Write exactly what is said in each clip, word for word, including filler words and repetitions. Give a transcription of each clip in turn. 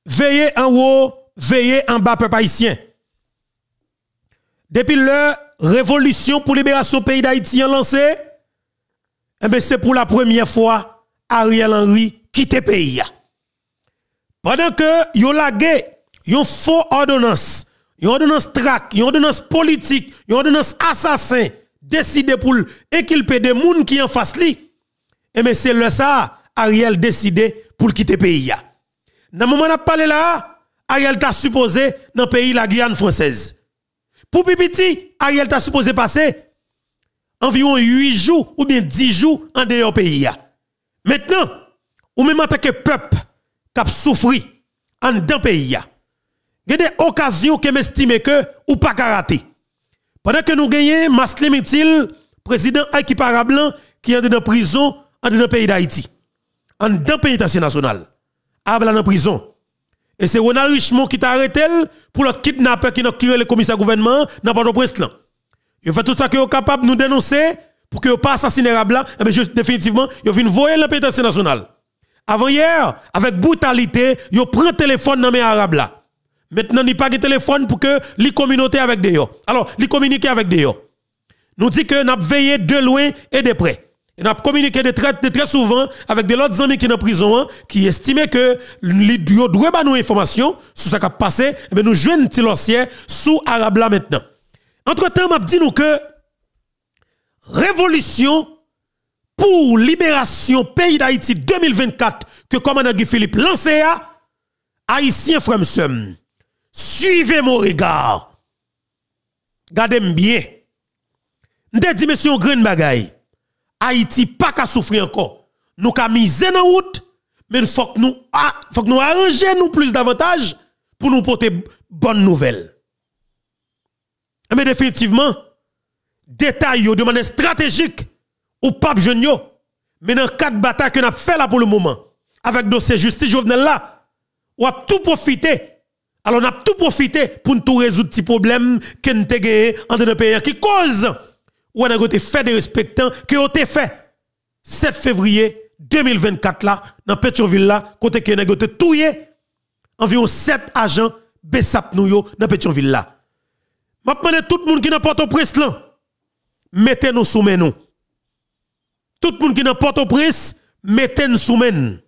veillez en haut, veillez en bas, peuple haïtien. Depuis le révolution pour libération pays d'Haïti en lancé, eh bien c'est pour la première fois Ariel Henry quitte le pays. Pendant que yon lagé yon faux ordonnance, yon ordonnance traque, yon ordonnance politique, yon ordonnance assassin, décidé pour inculper des gens qui en face li, eh bien c'est le ça Ariel décidé pour quitter le pays. Dans le moment où on a parlé là, Ariel t'a supposé dans le pays la Guyane française. Pour Pipiti, Ariel t'a supposé passer environ huit jours ou bien dix jours en dehors du pays. Maintenant, ou même en tant que peuple qui a souffert en dedans pays, il y a des occasions que m'estime que ou pas karaté. Pendant que nous gagnons Maslim Itil, président Aiki Parablan, qui est dans prison en dedans pays d'Haïti. En dedans pénitentiaire national. Abla dans prison. Et c'est Ronald Richemont qui t'a arrêté pour le kidnappeur qui n'a tiré le commissaire gouvernement dans Port-au-Prince. Il fait tout ça que est capable de nous dénoncer pour que vous pas assassiner Rabla, mais juste définitivement, il vient voyer le pénitentiaire national. Avant hier, avec brutalité, il prend le téléphone dans les Arabes là. Maintenant, il n'y a pas de téléphone pour que les communautés avec des yo. Alors, les communiquer avec des yo. Nous dit que nous avons veillé de loin et de près. Et nous avons communiqué de très, de très souvent avec des autres amis qui sont en prison, hein, qui estimaient que les yo doivent nous informations sur ce qui a passé. Mais nous jouons un petit dossier sous Arabe là maintenant. Entre-temps, m'a dit nous que révolution pour libération pays d'Haïti deux mille vingt-quatre que commandant Guy Philippe lancé à Haïtien frère m'sem. Suivez mon regard. Gardez-moi bien. M'te dit monsieur un grand bagaille. Haïti pas qu'à souffrir encore. Nous ka miser dans route, mais il faut que nous ah, faut que nous arranger nous plus davantage pour nous porter bonne nouvelle. Mais définitivement, détail de manière stratégique ou pas jeune yo, mais dans quatre batailles que nous avons fait là pour le moment, avec dossier justice Jovenel là, on a tout profité. Alors on a tout profité pour nous tout résoudre ces problèmes que nous avons gagné entre nos pays qui cause ou on a été fait des respectants qui ont été fait sept février deux mille vingt-quatre là, dans Pétionville là, côté que nous avons été touillé environ sept agents B S A P nous yo dans Pétionville là. Je demande tout le monde qui n'a pas Port-au-Prince là, mettez-nous sous nous. Tout le monde qui n'a pas Port-au-Prince, mettez-nous sous nous.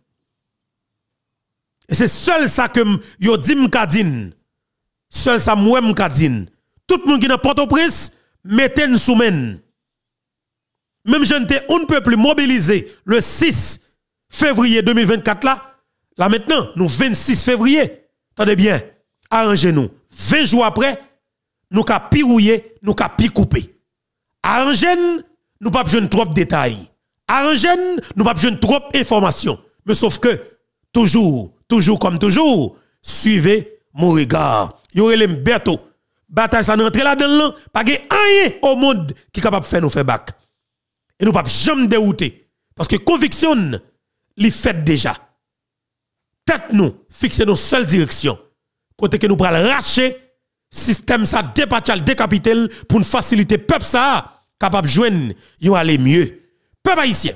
Et c'est seul ça que yo dit m'kadine. Seul ça moi m'kadine. Tout le monde qui n'a pas Port-au-Prince, mettez-nous sous nous. Même gente on ne peut plus mobiliser le six février deux mille vingt-quatre là. Là maintenant, nous vingt-six février. Attendez bien, arrangez-nous. vingt jours après, nous ka pirouiller, nous ka picouper. Arrangez-nous, nous pas besoin de trop de détails. Arrangez-nous, nous pas besoin de trop d'informations. Mais sauf que, toujours, toujours comme toujours, suivez mon regard. Yo relem bientôt. Bataille ça rentre là-dedans, pas de rien au monde qui est capable de faire nous faire bac. Et nous pas jamais dérouter. Parce que conviction, li fait déjà. Tête nous, fixer nos seules directions. Côté que nous pral racher, système ça dépatchal décapitel pour nous faciliter peuple ça capable de joindre yon aller mieux. Peuple haïtien.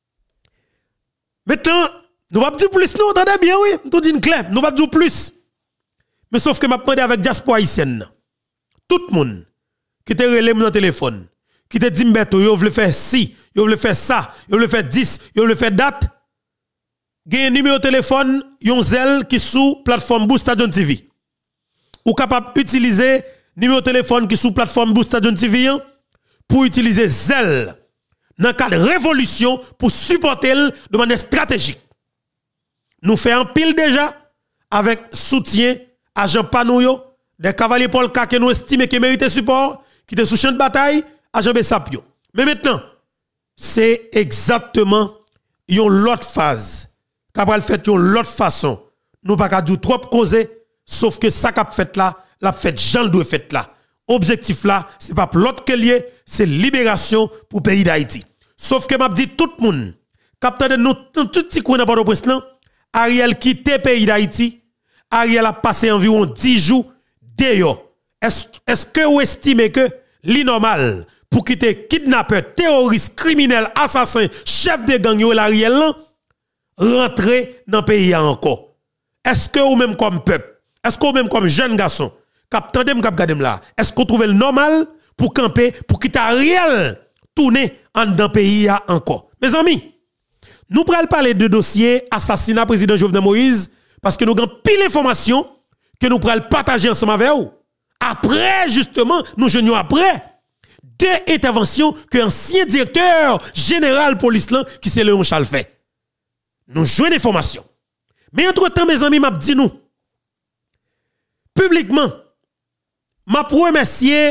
Maintenant, nous pas dire plus, nous entendez bien oui, tout dit clair, nous pas dire plus. Mais sauf que m'a demandé avec diaspora haïtienne. Tout le monde qui te relève dans le téléphone, qui te dit Mbeto, yo vle faire ci, yo vle faire ça, yo vle faire dix, yo vle faire date. Gen numéro de téléphone, yon zel qui sous plateforme Boostadion T V. Ou capable d'utiliser numéro de téléphone qui sous plateforme Boostadion T V pour utiliser zel dans le cadre de révolution pour supporter de manière stratégique. Nous faisons un pile déjà avec soutien agent Panouyo, des cavaliers Paul K que nous estimons qui méritent support, qui étaient sous champ de bataille, agent Bessapio. Mais maintenant, c'est exactement une l'autre phase. Capral fait une l'autre façon. Nous pas qu'à dire trop causer, sauf que ça qu'a fait là, la fait Jean doit fait là. Objectif là, c'est pas l'autre que lié, c'est libération pour le pays d'Haïti. Sauf que m'a dit tout le monde, capteur de nous tout petit coin dans Port-au-Prince là, Ariel quitte le pays d'Haïti, Ariel a passé environ dix jours dehors. Est-ce est que vous estimez que l'inormal pour quitter kidnappeur, terroriste, criminel, assassin, chef de gang yo l'Ariel là, rentrer dans le pays encore? est-ce que ou même comme peuple, est-ce que ou même comme jeune garçon, cap tandem cap gadem là, est-ce qu'on trouve le normal pour camper, pour quitter réel tourner en dans pays encore? Mes amis, nous prenons parler de dossier assassinat président Jovenel Moïse parce que nous avons pile d'informations que nous prenons partager ensemble avec vous. Après, justement, nous joignons après des interventions que l'ancien directeur général police là, qui c'est Léon Charles fait. Nous jouons d'informations. Mais entre-temps, mes amis, m'a dit nous, publiquement, m'a remercié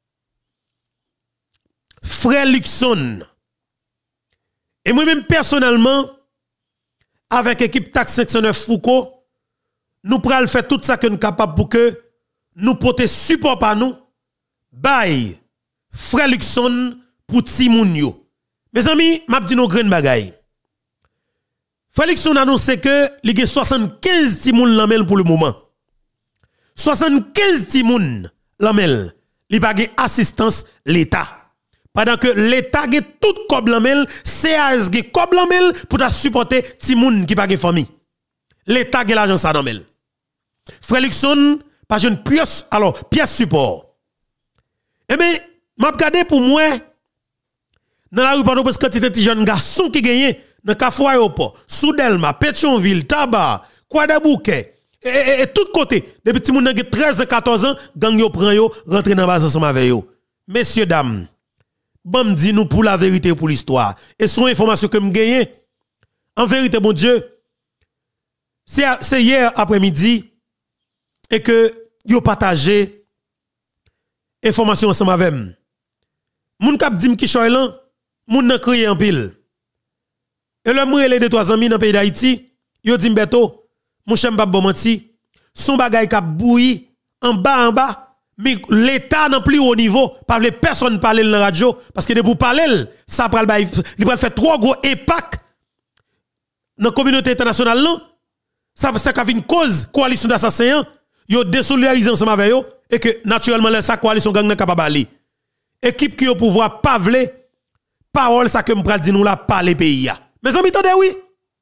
frère Luxon. Et moi-même, personnellement, avec l'équipe Tax cinq cent neuf Foucault, nous prenons faire tout ça que nous sommes capables pour que nous porter support par nous. Bye, frère Luxon, pour Timoun yo. Mes amis, m'a dit nos grandes bagailles. Frère Luxon a annoncé que il y a soixante-quinze Timoun lamel pour le moment. soixante-quinze Timoun lamel, il pas assistance l'État. Pendant que l'État a tout kob lamel, C A S a kob lamel pour supporter Timoun qui pas de famille. L'État a l'argent ça lamel. Frère Luxon, pas une pièce, alors, pièce support. Eh bien, m'a regardé pour moi, dans la rue, parce que quantité de jeunes garçons qui gagnent, dans Kafou Aéroport, Soudelma, Pétionville, Tabar, Kouadabouké, et, et, et tout côté, depuis que les gens treize quatorze ans, gang yo prend yo, rentre dans la base ensemble avec yo. Messieurs, dames, bon dit nous pour la vérité et pour l'histoire. Et son information que me gagne, en vérité, mon Dieu, c'est hier après-midi, et que yo partagé information ensemble avec moi. Moun kap dim ki choy lan, moun nan kriye en pile. Et le moun les deux trois amis dans le pays d'Haïti, yo dim beto, mon chem pa bon menti, son bagay kap bouilli en bas en bas, mais l'État nan plus haut niveau, pas les personnes parler dans la radio parce que de pour parler, ça pral bay, il pral faire trop gros impact dans la communauté internationale non. Ça ça ka une cause coalition d'assassins, yo désolidarisé ensemble avec yo et que naturellement la coalition gang nan capable aller. Équipe qui au pouvoir pas vle parole ça que me pral di nous là par les pays ya. Mes amis attendez oui.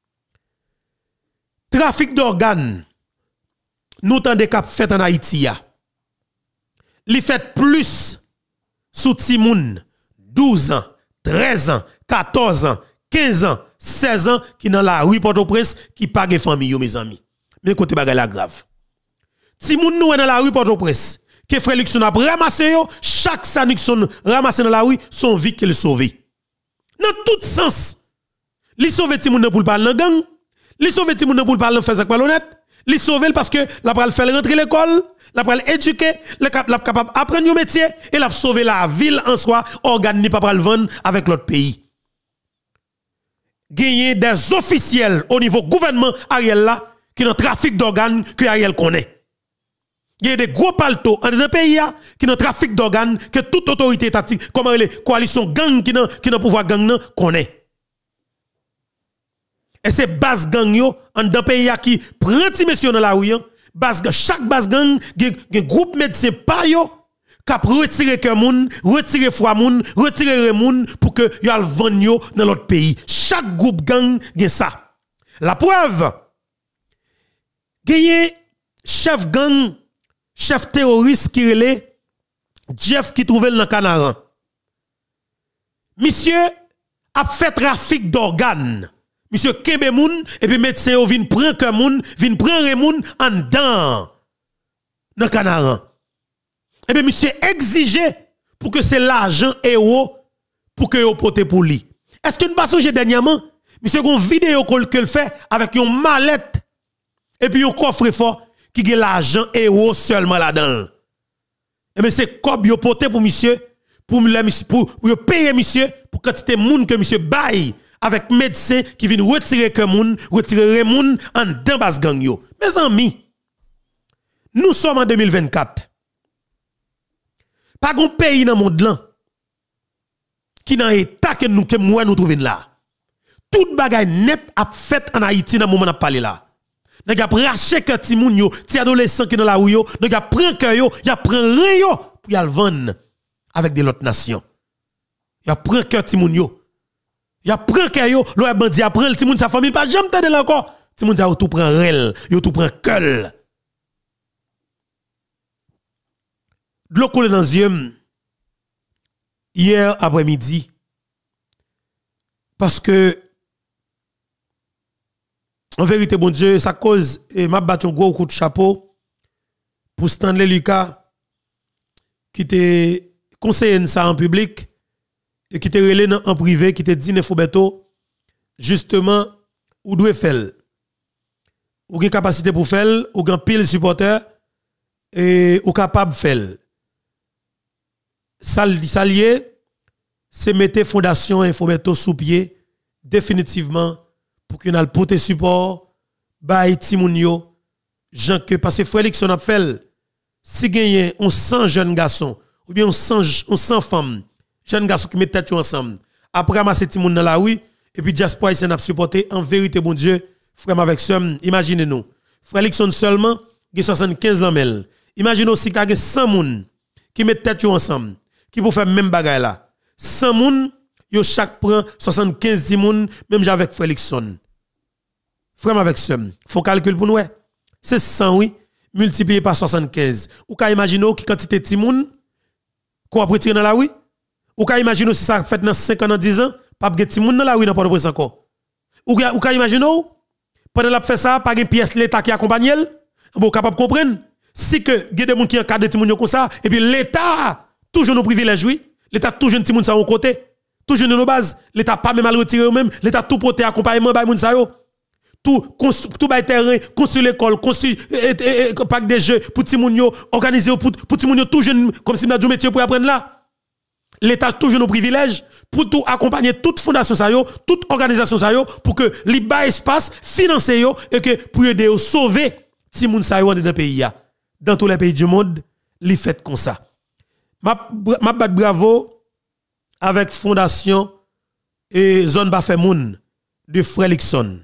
Trafic d'organes nous tande cap fait en Haïti ya. Li fait plus sous Timoun douze ans, treize ans, quatorze ans, quinze ans, seize ans qui dans la rue Port-au-Prince qui pas de famille yo mes amis. Mais côté bagay la grave. Timoun nou dans la rue Port-au-Prince que frère Luxon a ramassé yo, chaque sa Luxon ramassé dans la rue, son vie qu'il sauvé. Dans tout sens. Li sauvé Timoun pour parler dans gang, li sauvé Timoun pour parler faire sak malhonnête, li sauvé parce que la pral faire rentrer l'école, la pral éduquer, la capable apprendre un métier et la sauver la ville en soi, organe ni pas pral vendre avec l'autre pays. Gagner des officiels au niveau gouvernement Ariel là qui dans trafic d'organes que Ariel connaît. Il y a des gros paltos dans le pays qui dans trafic d'organes que toute autorité étatique, comme les coalitions gang qui dans qui dans pouvoir gang connaît. Et c'est base gang yo en dans pays qui prend ti monsieur dans la rue, base chaque base gang un groupe médecin pa yo cap retirer cœur moun, retirer foi moun, retirer moun pour que yo al vendre yo dans l'autre pays. Chaque groupe gang gen ça. La preuve gagné chef gang, chef terroriste qui relait Jeff qui trouvait dans Canaran. Monsieur a fait trafic d'organes. Monsieur Kembe moun et puis médecin yo vinn prend cœur moun, vinn prendre moun en dedans dans Canaran. Et bien monsieur exigé pour que c'est l'argent euro pour que yo pote pour lui. Est-ce que nous pas songé dernièrement monsieur gon vidéo que le fait avec une mallette et puis un coffre fort qui a l'argent euro seulement là-dedans. Et bien c'est comme yo pote pour monsieur pour pour, pour payer monsieur pour quantité moun que monsieur baille avec médecin qui vient retirer que moun, retirer moun en dedans bas gang yo. Mes amis, nous sommes en deux mille vingt-quatre. Pas un pays dans le monde là qui dans état que nous que moi nous trouvons là. Toute bagaille net a fait en Haïti dans le moment où on parlé là. Nèg a raché que ti moun yo, ti adolescent qui dans la rue yo, nèg a prend cœur yo, y a prend rien yo pour y al vendre avec de l'autre nation. Y a prend cœur ti moun yo. Y a prend cœur yo, l'autre bandi a prend le ti moun sa famille pas jamais tande encore Ti moun sa yo tout prend rel, yo tout prend keul. De l'eau coule dans les yeux hier après-midi. Parce que, en vérité, bon Dieu, ça cause, et m'a battu un gros coup de chapeau pour Stanley Lucas, qui était conseillé ça en public, et qui était relé en privé, qui était dit Nefobeto, justement, ou doit faire. Ou gen capacité pour faire, ou gen pile supporter, et ou capable de faire. Ça lié, c'est mettre fondation Infobeto sous pied, définitivement, pour qu'on ait le porté support, bay timoun yo, Jean que, parce que Frélixon a fait, si gagne on cent jeunes garçons, ou bien on cent, on cent femmes, jeunes garçons qui mettent tête ensemble, après ramasser timoun dans la rue, et puis diaspora ici n'a supporté, en vérité, bon Dieu, frère avec somme, imaginez-nous, Frélixon seulement, il y a soixante-quinze lamelles. Imaginez aussi qu'il y a cent moun qui mettent tête ensemble, qui pour faire même bagaille là. cent moun, yo chaque prend soixante-quinze moun, même avec Frélixon. Frère avec somme, faut calculer pour nous. C'est cent oui, multiplié par soixante-quinze. Ou ka imaginer qui quantité de moun qu'on a retirer dans la rue? Ou ka imaginer si ça fait dans cinq ans, dans dix ans, pas de ti moun dans la rue dans Port-au-Prince encore. Ou ou ka imaginer pendant la fait ça, pas de pièce l'État qui accompagne elle? Bon, capable de comprendre. Si que y a des gens qui encadrent ti moun comme ça, et puis l'État, toujours nos privilèges, oui. L'État toujours ti moun ça au côté. Toujours nos bases. L'État pas même à retirer eux-mêmes. L'État tout porté accompagnement by moun sa yo. Tout tout bay terrain, construire l'école, construire parc des jeux pour ti moun yo, organiser pour pour ti moun yo tout jeune comme si m'a dit métier pour apprendre là. L'État toujours nos privilèges pour tout accompagner toute fondation sa yo, toute organisation sa yo pour que li ba espace financer yo et que pour aider à sauver ti moun sa yo dans le pays ya. Dans tous les pays du monde, li fait comme ça. Ma ma bat bravo avec fondation et zone Bafé Moun de Frélixon.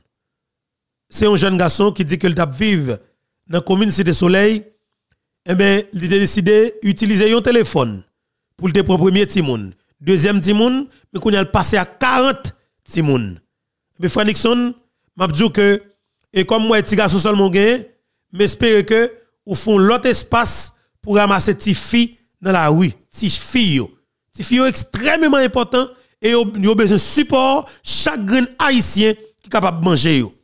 C'est un jeune garçon qui dit qu'il tape vivre dans la commune Cité Soleil. Eh bien, il a décidé d'utiliser un téléphone pour le premier timoun. Deuxième timoun, mais qu'on a passé à quarante timoun. Mais Frélixon, m'a dit que, et comme moi, petit garçon seulement gagné, mais j'espère que, ou font l'autre espace pour ramasser tes filles dans la rue. Tes filles. Tes filles extrêmement important et ils ont besoin de support chaque grain haïtien qui est capable de manger. Yo.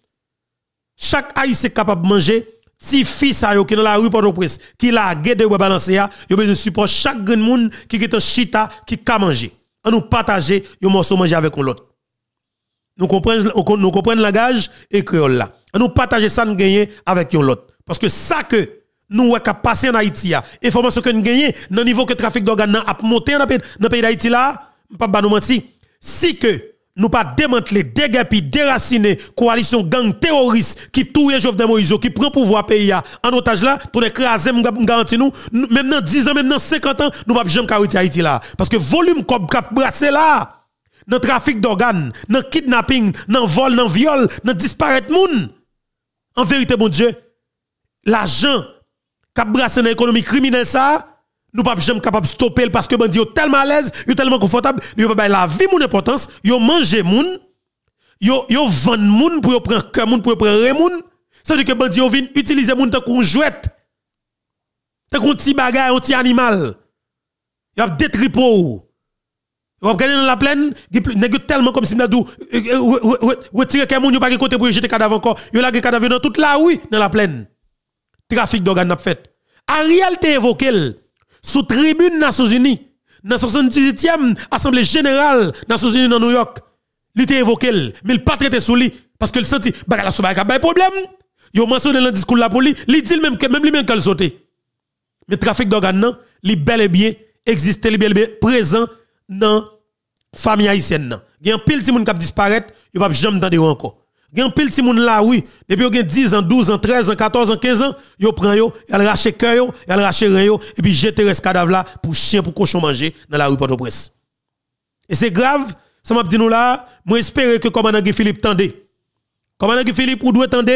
Chaque haïtien capable de manger, si fils a yo qui dans la rue Port-au-Prince, qui la guette de balancer ya, yo besoin de support chaque grand monde qui est en chita qui ka manger. On nous partager yo morceau manger avec l'autre. Nous comprenons nous comprenons langage et créole là. On nous partager ça nous gagner avec l'autre parce que ça que nous avons passé en Haïti information que nous gagnons dans niveau que trafic d'organes a monté dans le pays d'Haïti là, pas nous mentir. Si que nous pas démanteler, dégapi, déraciner coalition gang terroriste qui touye Jovenel Moïse qui prend pouvoir pays en otage là pour écraser garanti nous même dans dix ans même dans cinquante ans nous pas jamais carité Haïti là parce que volume comme cap brassé là dans trafic d'organes, dans kidnapping, dans vol, dans viol, dans disparaître moun. En vérité mon Dieu, l'argent cap brassé dans l'économie criminelle ça nous pas jamais capable de stopper parce que bandi yo tellement à l'aise, yo tellement confortable, yo pas la vie mon importance, yo manger moun, yo yo vendre moun pour yo prendre cœur moun pour yo prendre moun. Ça veut dire que bandi yo vinn utiliser moun tant qu'on jouette. Tant qu'on petit bagay, un petit animal. Yo a détripo. Yo a gagner dans la plaine, nèg tellement comme si m'a dou retirer cœur moun yo pas côté pour jeter cadavre encore. Yo la cadavre dans toute la rue dans la plaine. Trafic d'organes n'a fait. Ariel t'a évoqué sous tribune Nations Unies, dans la soixante-dix-huitième Assemblée Générale Nations Unies dans New York, il était évoqué, mais il pas traité sous lui, parce que le senti, bah la souba a problème. Il a mentionné dans le discours là pour lui, il dit même que même lui même qu'elle sauté. Mais le trafic d'organes, il bel et bien existe, il bel et bien présent dans la famille haïtienne. Il y a un pile de monde qui disparaît, il ne va jamais entendre encore. Il y a un pile de monde là, oui, depuis il y a dix ans, douze ans, treize ans, quatorze ans, quinze ans, il prend yo, il rache cœur, il rache rein et puis jette ce cadavre là pour chien pour cochon manger dans la rue Port-au-Prince. Et c'est grave, ça m'a dit nous là, moi espérer que commandant Guy Philippe tende. Commandant Guy Philippe ou doit tende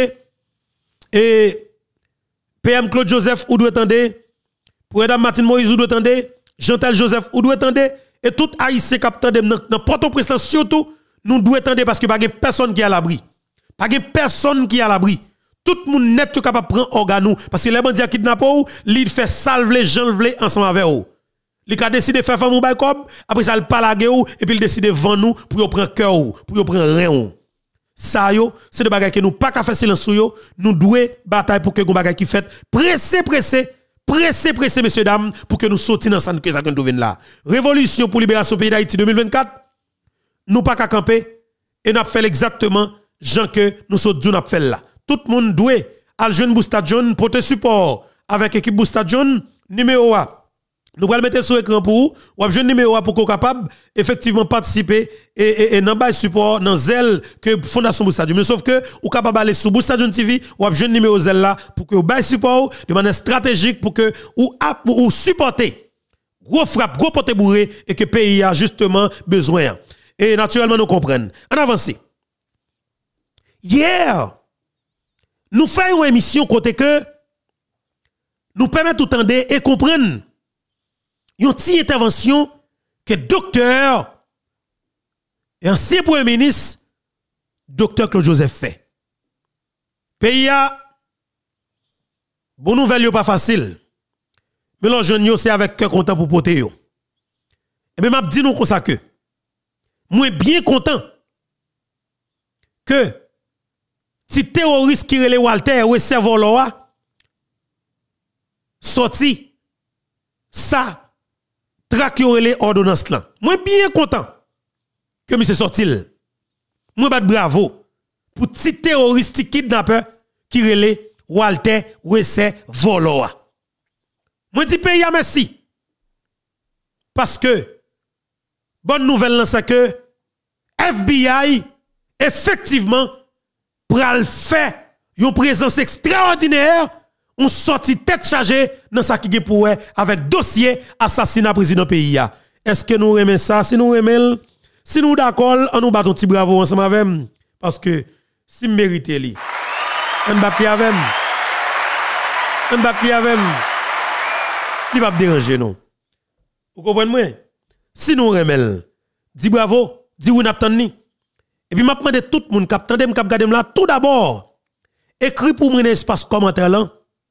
et P M Claude Joseph ou doit tende, Président Martin Moïse ou doit tende, Jean-Tel Joseph ou doit tende et tout haïtien qui tende dans Port-au-Prince surtout nous doit tende parce que pas personne qui est à l'abri. Pas de personne qui est à l'abri. Tout le monde net capable de prendre organe parce que les bandits kidnappé ou, li fait salve les gens vle ensemble avec eux. Li a décidé de faire femme ou bay comme après ça il palague ou et puis il décide de vendre nous pour prendre cœur ou pour prendre rein. Ça yo, c'est de bagay que nous pas qu'à faire silence sur yo, nous doit bataille pour que gon bagay qui fait pressé pressé pressé pressé messieurs dames pour que nous sortions dans ça que ça nous vienne là. Révolution pour libération pays d'Haïti deux mille vingt-quatre. Nous pas qu'à camper et n'a fait exactement Jean que nous sommes dû n'a fait là. Tout le monde doit al jeune Boustadjon porter support avec équipe Boustadjon numéro un. Nous allons mettre sur l'écran pour vous, ou jeune numéro un pour qu'on capable effectivement participer et et, et nan bay support dans zèle que Fondation Boustadjon. Mais sauf que ou capable aller sur Boustadjon T V ou jeune numéro zèle là pour que vous bay support de manière stratégique pour que ou ou supporter gros frappe, gros porte bourré et que pays a justement besoin. Et naturellement nous comprenons. En avance. Hier nous faisons une émission côté que nous permettons d'entendre et comprendre une petite intervention que docteur et ancien premier ministre docteur Claude Joseph fait. Pays a bon nouvelle pas facile. Mais l'on jeune c'est avec cœur content pour porter yo. Et bien m'a dit nous comme ça que moi bien content que si terroriste qui relè Walter ou cerveau là sorti ça traque relè ordonnance là. Moi bien content que monsieur sorti. Moi bat bravo pour petit terroriste kidnappeur qui relè Walter ou cerveau. Moi dis pays merci. Parce que bonne nouvelle là c'est que F B I effectivement pral fait une présence extraordinaire, on sorti tête chargée dans ça qui est pour avec dossier assassinat président pays. Est-ce que nous remet ça? Si nous remet, si nous d'accord, on nous bat un petit bravo ensemble avec parce que si mérite li. On bat avec. On bat avec. Il va déranger non. Vous comprenez moi? Si nous remet, dis bravo, dis ou n'attendni. Et puis, je demande tout le monde qui attendait, qui regarde là, tout d'abord, écrit pour moi dans l'espace commentaire là,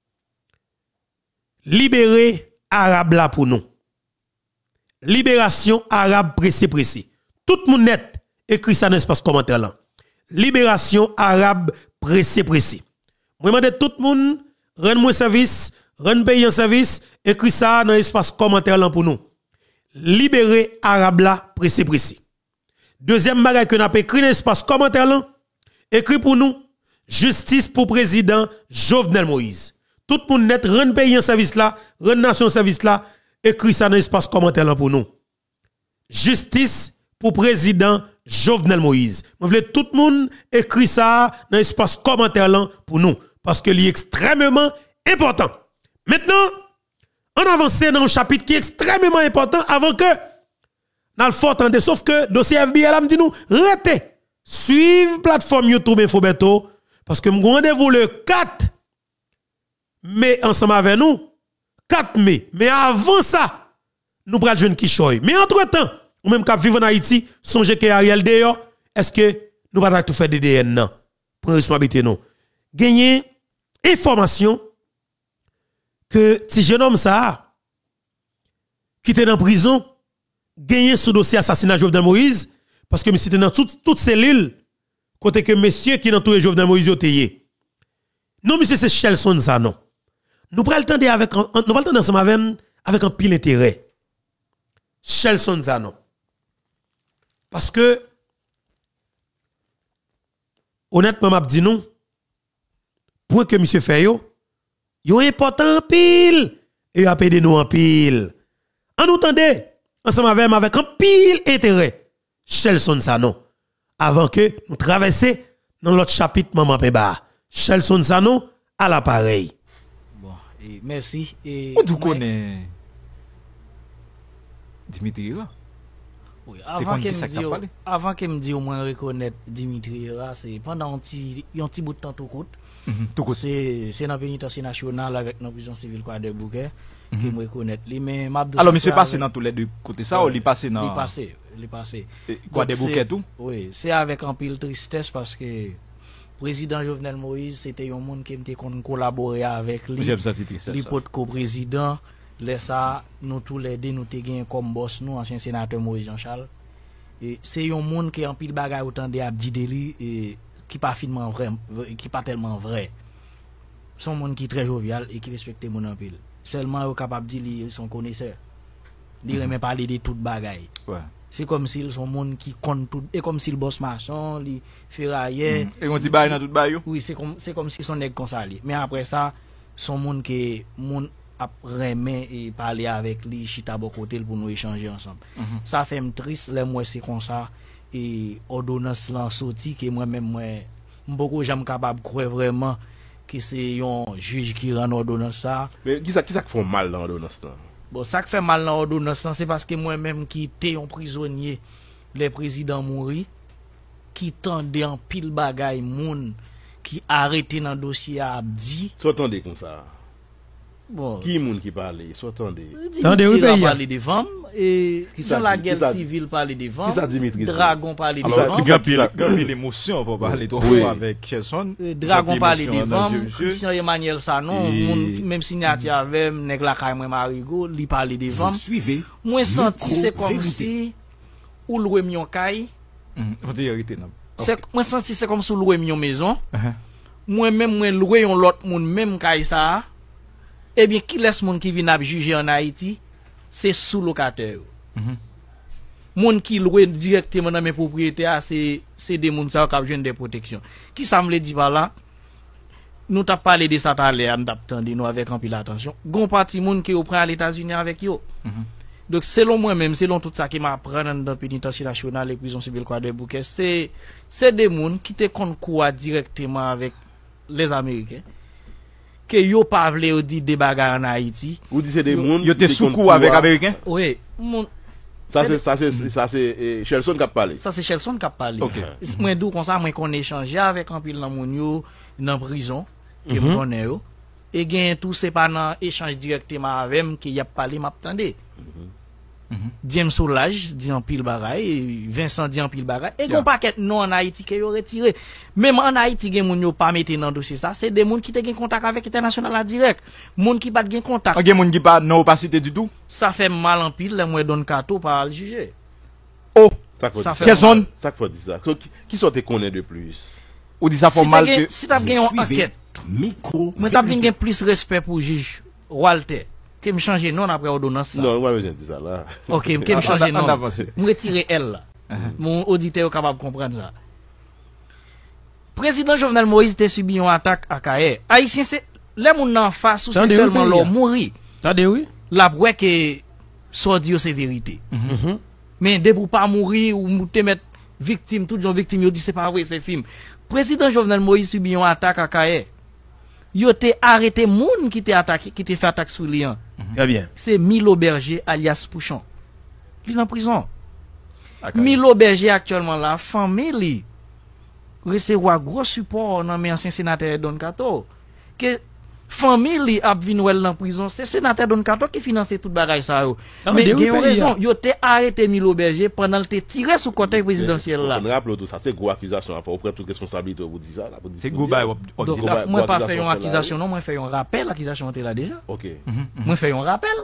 libérer arabe là pour nous. Libération arabe précis précis. Tout le monde net, écrit ça dans l'espace commentaire là. Libération arabe précis précis. Je demande tout le monde, rendre-moi service, rendre pays en service, écrit ça dans l'espace commentaire là pour nous. Libérer arabe là précis précis. Deuxième bagage que nous avons écrit dans l'espace commentaire là, écrit pour nous, justice pour président Jovenel Moïse. Tout le monde net, rend pays en service là, rend nation en service là, écrit ça dans l'espace commentaire là pour nous. Justice pour président Jovenel Moïse. Je veux tout le monde écrit ça dans l'espace commentaire là pour nous, parce que c'est extrêmement important. Maintenant, on avance dans un chapitre qui est extrêmement important avant que dans le fort tande, sauf que dossier F B I a me dit nous rete suivre plateforme YouTube Infobeto parce que nous rendez-vous le quatre mai ensemble avec nous quatre mai, mais avant ça nous pral jeune qui choy. Mais entre-temps, ou même cap vivre en Haïti, songez que Ariel d'ailleurs, est-ce que nous pas tout faire D D N non? Prendre responsabilité non. Gagner information que ti jeune homme ça qui était dans prison gagné sous dossier assassinat Jovenel Moïse parce que monsieur était dans toute toute cellule côté que monsieur qui entoure Jovenel Moïse yo teye. Non monsieur c'est Chelson ça non. Nous pral tendre avec nous pral tendre ensemble avec avec un pile intérêt. Chelson ça non. Parce que honnêtement m'a dit nous point que monsieur fait yo yo important en pile et a payé nous en pile. En nous tendez ensemble avec avec un pile intérêt Chelson Sano avant que nous traversions dans l'autre chapitre Maman Peba. Chelson Sano à l'appareil. Bon, et merci et on connaît Dimitri là. Oui, avant qu'il me dise avant qu'il me dise au moins reconnaître Dimitri là, c'est pendant un petit un petit bout de temps tout court. Mm-hmm. C'est c'est dans pénitentiaire national avec dans prison civile quoi de Bouquet. Mm-hmm. Que me reconnaître lui mais alors monsieur passé dans tous les deux côtés ça ou il passé dans il passé il passé quoi des Bouquet tout oui c'est avec un pile tristesse parce que président Jovenel Moïse, c'était un monde qui était collaboré avec lui. J'aime ça, titre, ça. Lui pour co-président, laisse ça, nous tous les deux, nous t'ai comme boss, nous, ancien sénateur Moïse Jean-Charles. Et c'est un monde qui en pile bagaille autant de Abdi et qui pas finement vrai, qui pas tellement vrai. C'est un monde qui est très jovial et qui respecte mon en pile. Seulement, il est capable de dire qu'ils sont connaisseurs. Il ne pas parler de toute bagaille. Ouais. C'est comme s'ils sont monde qui compte tout, et comme si le boss marchand, il ferraillait. Et on dit bail dans tout bail. Oui, c'est comme, c'est comme si son nègre comme ça. Mais après ça, son monde qui, monde après et parler avec lui, chita bon côté pour nous échanger ensemble. Mm -hmm. Ça fait me triste, les moi c'est comme ça, et ordonnance là sorti, que moi-même, moi, beaucoup j'aime capable de croire vraiment que c'est un juge qui rend ordonnance ça. Mais qui ça qui ça fait mal dans l'ordonnance là? Bon, ça qui fait mal dans l'ordonnance, c'est parce que moi-même qui était un prisonnier, le président mouri, qui tendait en pile bagaille moun, qui arrêté dans le dossier à Abdi. S'entendez comme ça. Bon. Qui moun qui parle? S'entendez. Dimitri a parlé de Vam, et dans la guerre civile parler de Vam. Qui ça Dimitri? Dragon parler de Vam. Il y a l'émotion pour parler de Vam avec Kelson. Dragon parler de Vam. Christian Emmanuel Sanon, même signature avec nèg la kay moi Marigo, li parler de Vam. Suivez. Moi senti c'est comme si ou loué mion kay. On dit arrêter non. C'est moi senti c'est comme si loué mion maison. Moi même moi loué un l'autre monde même kay ça. Eh bien, qui laisse moun qui vient juger en Haïti, c'est sous-locataire. Mm -hmm. Moun qui loue directement dans mes propriétaires, c'est des moun qui ont des protections. Qui ça me dit par là? Nous t'as parlé de ça tout à l'heure, nous avec un peu d'attention. Gon parti moun qui au prend à l'États-Unis avec yo. Mm -hmm. Donc, selon moi-même, selon tout ça qui m'apprend dans le pénitentiaire national et prison civile quoi des bouquets, c'est c'est des moun qui te compte quoi directement avec les Américains. Que yo pas vle di des bagarres en Haïti. Vous dites c'est des monde yo te soukou avec américain? Oui, mon ça c'est ça c'est ça c'est Shelson qui a parlé. Ça c'est Shelson qui a parlé. OK. Moi dou comme ça moi qu'on échanger avec un pile dans moun yo dans prison que me connais yo et gain tout c'est pas dans échange directement avec que y a parlé m'attendait. Diem Soulage dit en pile bagaille, Vincent dit en pile bagaille et gon paquet non en Haïti que yo retiré. Même en Haïti gen moun yo pas mettre dans dossier ça, c'est des moun qui te gen contact avec international là direct. Moun qui pas gen contact. Gen moun qui pas non opacité du tout. Ça fait mal en pile les moi donne cadeau par le juger. Oh, ça fait Kelson, ça faut dire ça. Qui sont te connaît de plus? Ou dit ça fait mal que si t'as gen une enquête. Micro. Moi t'as gen plus respect pour juge Walter. Que me changer non après ordonnance. Non, moi je dis ça là. OK, que me changer non. Me retirer elle là. Mon auditeur est capable de comprendre ça. Président Jovenel Moïse a subi une attaque à Kaye. Haïtien c'est les moun en face ou c'est seulement leur mourir. Tade oui. La boué que sordi c'est vérité. Mais de pour pas mourir ou te mettre victime tout gens victime yo dit c'est pas vrai c'est film. Président Jovenel Moïse subi une attaque à Kaye. Yo te arrêté moun qui te attaqué qui te fait attaque sur lui. Très bien. C'est Milo Berger alias Pouchon. Il est en prison. Okay. Milo Berger actuellement la famille recevoir gros support dans mes anciens sénateurs Don Cato. Que famille a vinn dans prison, c'est sénateur Don Cato qui finance toute bagaille ça yo. Mais il y a raison, yo te arrêté Milo Berger pendant le te tiré sous côté présidentiel là. On rappelle tout ça, c'est gros accusation, il faut prendre toute responsabilité pour dire ça, pour dire. C'est gros bail. Moi pas faire une accusation non, moi faire un rappel, l'accusation était là déjà. OK. Moi faire un rappel.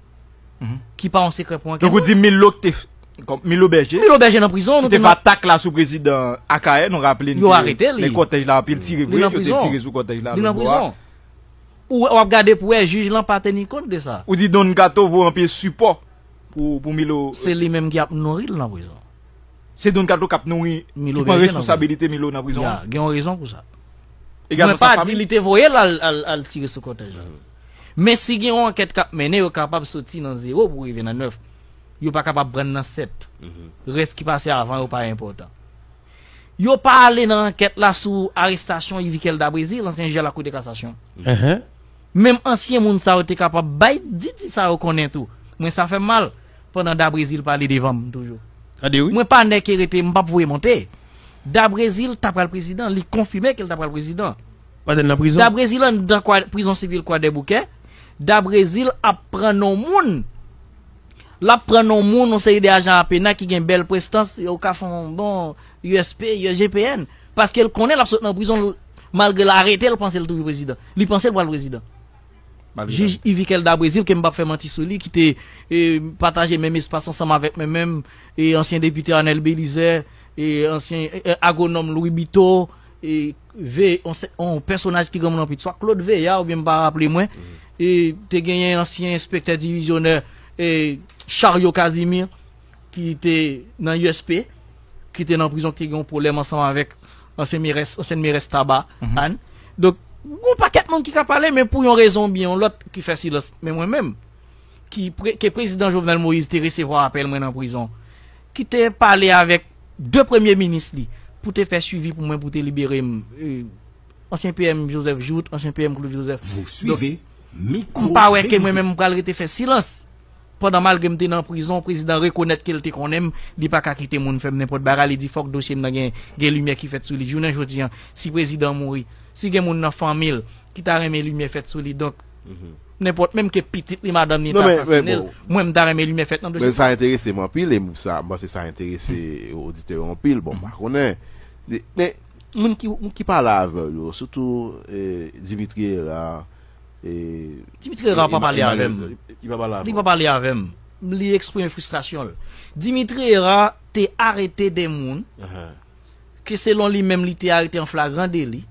Qui pas en secret point. Donc vous dit Milo comme Milo Berger. Milo Berger en prison, nous te fait attaque là sous président Akaye, nous rappelons yo arrêté les cortèges là pile tiré, yo te tiré sous cortège là. Il en prison. Ou on regarder pour un juge là pas tenir compte de ça. Ou dit Don Cato vaut un peu support pour pour Milo. C'est lui même qui a nourri dans prison. C'est Don Cato qui a nourri qui prend responsabilité Milo dans prison. Il y a une raison pour ça. Également pas dit il était voyé là al tirer sous cortège. Mais si il y a une enquête cap mener capable sortir dans zéro pour arriver dans neuf. Yo pas capable prendre dans sept. Reste qui passait avant ou pas important. Yo pas aller dans enquête là sous arrestation Yvikel da Brésil, ancien juge à la Cour de cassation. Uh-huh. Même ancien moun ça était capable bay dit ça connaît tout. Moi ça fait mal pendant da Brésil parler devant toujours. Tade oui. Moi pas nek hérité, m'pas pouvoir monter. Da Brésil t'a pas le président, il confirmé qu'il t'a pas le président. Pas dans la prison. Da Brésil dans quoi prison civile quoi des bouquets. Da Brésil apprend non moun. La prend non moun on sait des agents à pena qui gagne belle prestance au ka font bon U S P, G P N Parce qu'elle connaît l'absolu en prison, malgré l'arrêté, elle pense qu'elle est toujours président. Il pense qu'elle va le président. Juge Yves Kelda Brésil, qui m'a fait mentir sur lui, qui était partagé même espace ensemble avec moi-même, et ancien député Anel Bélizet, et ancien agronome Louis Bito, et V, un personnage qui gagne dans le soit Claude Veya, ou bien pas rappeler moi, et t'es gagné un ancien inspecteur divisionnaire, et Chario Casimir, qui était dans l'U S P, qui était dans la prison, qui a eu un problème ensemble avec ancien mairesse Tabac, Anne. Donc, un paquet de monde qui a parlé, mais pour une raison bien, l'autre qui fait silence, mais moi-même, qui, qui est président Jovenel Moïse, te recevoir appel moi dans prison, qui t'a parlé avec deux premiers ministres, pour te faire suivi pour moi, pour te libérer, euh, ancien P M Joseph Jout, ancien P M Claude Joseph. Vous suivez, micro. Pas ouais que moi-même, pour te faire silence. Pendant malgré que dans prison, le président reconnaît qu'il te qu'on aime, il pas qu'à quitter mon femme n'importe bagarre, il dit faut que dossier n'a gain lumière qui fait sur lui. Journée jodi si président mourit, si gen moun dans famille qui t'a remis lumière fait sur lui donc n'importe même que petite li madame ni t'a assassiné, moi me t'a remis lumière fait dans dossier. Mais ça intéresse moi pile et ça moi c'est ça intéresse auditeur en pile bon bah connaît mais moun qui qui parle avec surtout Dimitri là et Dimitri va pas parler avec il va parler il va parler avec il exprime frustration. Dimitri Era t'es arrêté des moun que selon lui-même il t'est arrêté en flagrant délit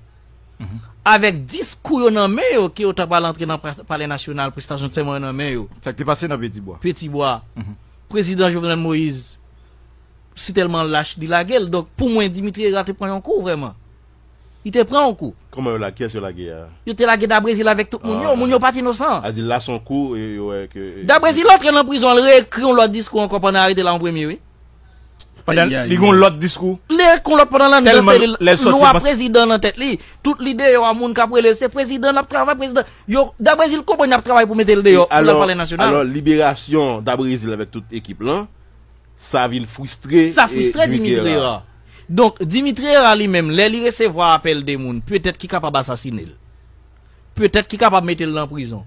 avec discours dans main qui au t'a pas l'entrée dans le palais national prestation de témoin dans main ça qui est passé dans Petit Bois Petit Bois président Jovenel Moïse c'est tellement lâche de la gueule donc pour moi Dimitri Era te prend un coup vraiment. Il te prend un coup. Comment la guerre sur la guerre? Il te la guerre d'A Brésil avec tout le monde. Moun yo pas innocent. A dit là son coup et ouais que. D'A Brésil l'autre en prison, il réécrit l'autre discours encore pendant arrêter là en premier, oui. Pendant il gon l'autre discours. Les qu'on l'autre pendant la nuit, c'est le loi président en tête li. Toute l'idée yo a moun ka prele c'est président n'a travail président. Yo d'A Brésil comment n'a travail pour mettre le dehors pour le parler national. Alors libération d'A Brésil avec toute équipe là, ça vient frustrer. Ça frustrer Dimitri Era. Donc, Dimitri Era lui-même, les recevoir appel des moun, peut-être qu'il est capable d'assassiner. Peut-être qu'il est capable de mettre dans la prison.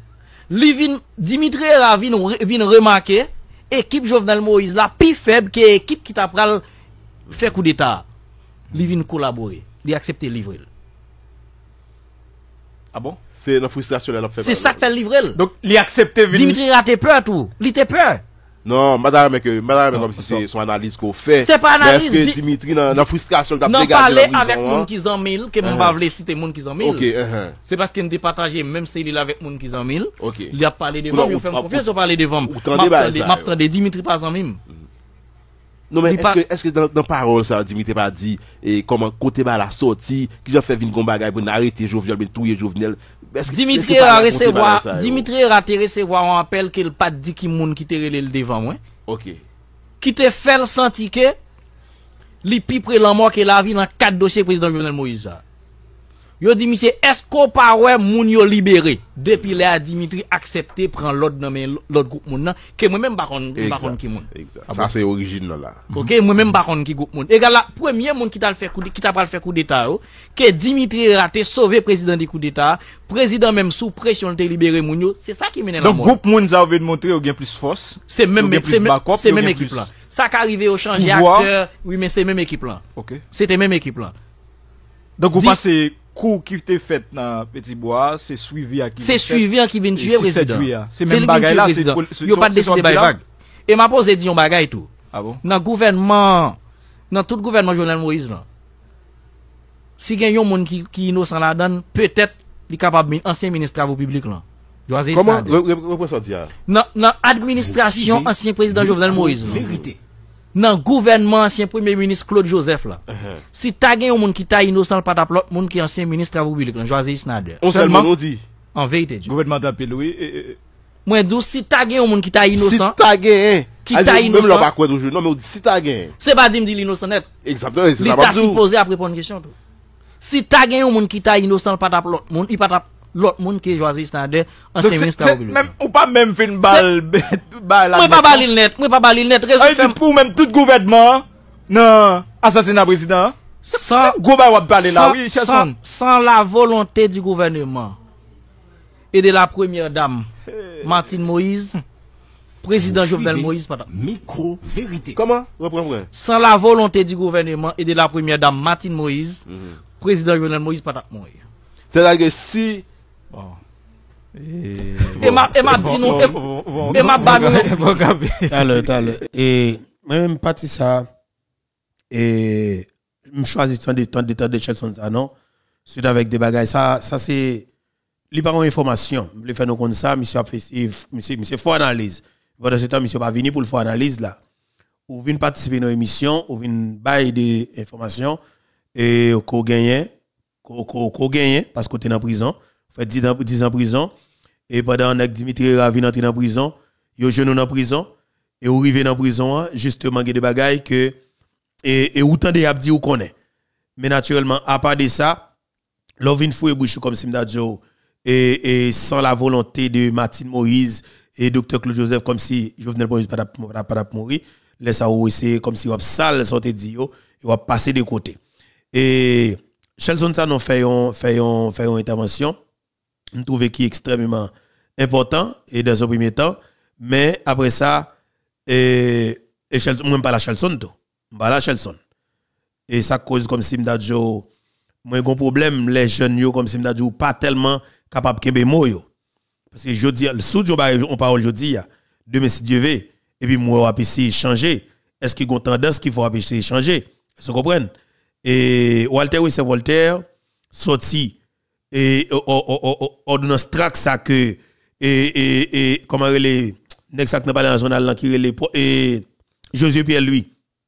Dimitri Era vient remarquer, équipe Jovenel Moïse, la plus faible que l'équipe qui t'a fait coup d'état. Il vient collaborer, il accepte livrer. Ah bon? C'est la frustration elle a fait. C'est ça qui fait livrer. Donc, il accepte Dimitri Era a peur tout. Il a peur. Non, madame, que madame, comme si c'est son analyse qu'on fait. C'est pas analyse. Est-ce que Dimitri, dans la frustration, t'a dégagé parler avec moun qui en mille, que mon pas vle citer moun qui en mille. Ok, c'est parce qu'il ne partagé, même s'il est avec moun qui en mille. Ok. Il a parlé devant, il fait confiance au parler devant. M'attendez Dimitri pas en mille. Non, mais est-ce que, est-ce que dans, dans parole, ça, Dimitri pas dit, et comment, côté ba la sortie, qui a fait une combat pour arrêter Jovenel, mais tout Jovenel. Dimitri a recevoir, Dimitri a recevoir un appel qu'il pas dit qui moun qui te relé le devant, moi. Ok. Qui te fait le sentir que, li pi près la mort que la vie dans quatre dossiers président Jovenel Moïse. Yo dit, monsieur, est-ce qu'on pas ouais moun yo libéré? Depuis là, Dimitri accepté prendre l'autre dans l'autre groupe moun, que moi-même pas kon, pas kon qui moun. Ça, c'est original là. Ok, moi-même pas kon qui groupe moun. Et là, premier moun qui t'a le fait coup, qui t'a pas le fait coup d'état, que Dimitri a été sauvé président du coup d'état, président même sous pression de libérer moun yo, c'est ça qui mène la mort. Donc, groupe moun ça veut montrer ou bien plus force. C'est même, c'est même, c'est même équipe là. Ça qui arrivé au changer acteur, oui, mais c'est même équipe là. Ok. C'était même équipe là. Donc, vous pensez, coup qui était fait dans Petit Bois, c'est suivi à qui c'est suivi à qui vient tuer président. C'est même bagaille là, c'est yo pas décidé bail. Et m'a posé dit on bagaille tout. Ah bon? Dans gouvernement, dans tout gouvernement Jovenel Moïse là. Si gen yon moun qui qui innocent la donne, peut-être il capable ancien ministre travaux publics là. Comment représente dire? Dans dans administration ancien président Jovenel Moïse. Vérité. Dans gouvernement ancien premier ministre Claude Joseph là. Si t'as gen yon moun qui t'a innocent pas t'a l'autre moun qui ancien ministre travaux publics là, Joazy Snader. On seulement on dit. En vérité. Gouvernement d'appel oui. Moi dis si t'as gen yon moun qui t'a innocent. Si t'as gen qui t'a innocent. Même là pas quoi toujours. Non mais on dit si t'as gen. C'est pas dire me dit l'innocent net. Exactement, c'est ça pas dire. Il t'a supposé après répondre question tout. Si t'as gen yon moun qui t'a innocent pas t'a l'autre moun, il pas t'a l'autre monde qui Joazy Snader ancien ministre public. Même ou pas même fait une balle balle. Moi pas balle net, moi pas balle net. Résultat pour même tout gouvernement non assassinat président. Sans go ba wap parler là oui, sans, sans la volonté du gouvernement et de la première dame Martine Moïse, président Jovenel Moïse pas Micro vérité. Comment? Reprends, sans la volonté du gouvernement et de la première dame Martine Moïse, mm-hmm. président Jovenel Moïse pas mourir. C'est-à-dire que si bon. Et ma et ma dit non et ma ba non. T'as t'as et même parti ça et me choisis tant de temps de temps de Chelson ça non suite avec des bagages ça ça c'est li pas une information le faire nous comme ça monsieur a fait monsieur monsieur faut analyse pendant ce temps monsieur pas venir pour le faire analyse là ou vinn participer dans émission ou vinn bail des informations et ko gagner ko ko gagner parce que tu es en prison fait dix ans dix ans en prison et pendant que Dimitri Ravi entrer en prison yo jeune en prison et ou arrivé dans prison justement des bagages que et et autant de abdi ou connaît mais naturellement à part de ça l'ovin foué bouche comme Simdadio et et sans la volonté de Martine Moïse et docteur Claude Joseph comme si Jovenel Moïse pas pas pas mourir laisse ça c'est comme si on sale sorte dit yo et on passer de côté et Chelson ça nous fait on fait on fait une intervention je trouve qui est extrêmement important et dans un premier temps mais après ça et et Chelson même pas la Chelson tout pas la Chelson et ça cause comme si m'dadjo moi un problème les jeunes yo comme si m'dadjo pas tellement capable kembe mo yo parce que je dis le sous on parole je dis demain si Dieu veut et puis moi va essayer changer est-ce qu'il y a une tendance qu'il faut essayer changer vous comprenez et Walter oui c'est Voltaire sorti et ordonnance track ça que et et et comment les next act pas national là qui les et Josué Pierre lui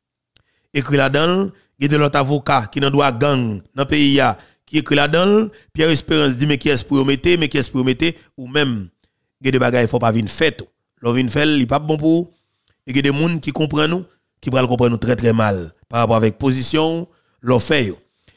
écrit là-dedans il y a de l'autre avocat qui dans doit gang dans pays là qui écrit là-dedans Pierre Espérance dit mais qui est pour mettre mais qui est pour mettre ou même il y a des bagages il faut pas venir faire tout l'on vient faire il pas bon pour et il y a des monde qui comprennent nous qui va comprendre nous très très mal par rapport avec position l'on fait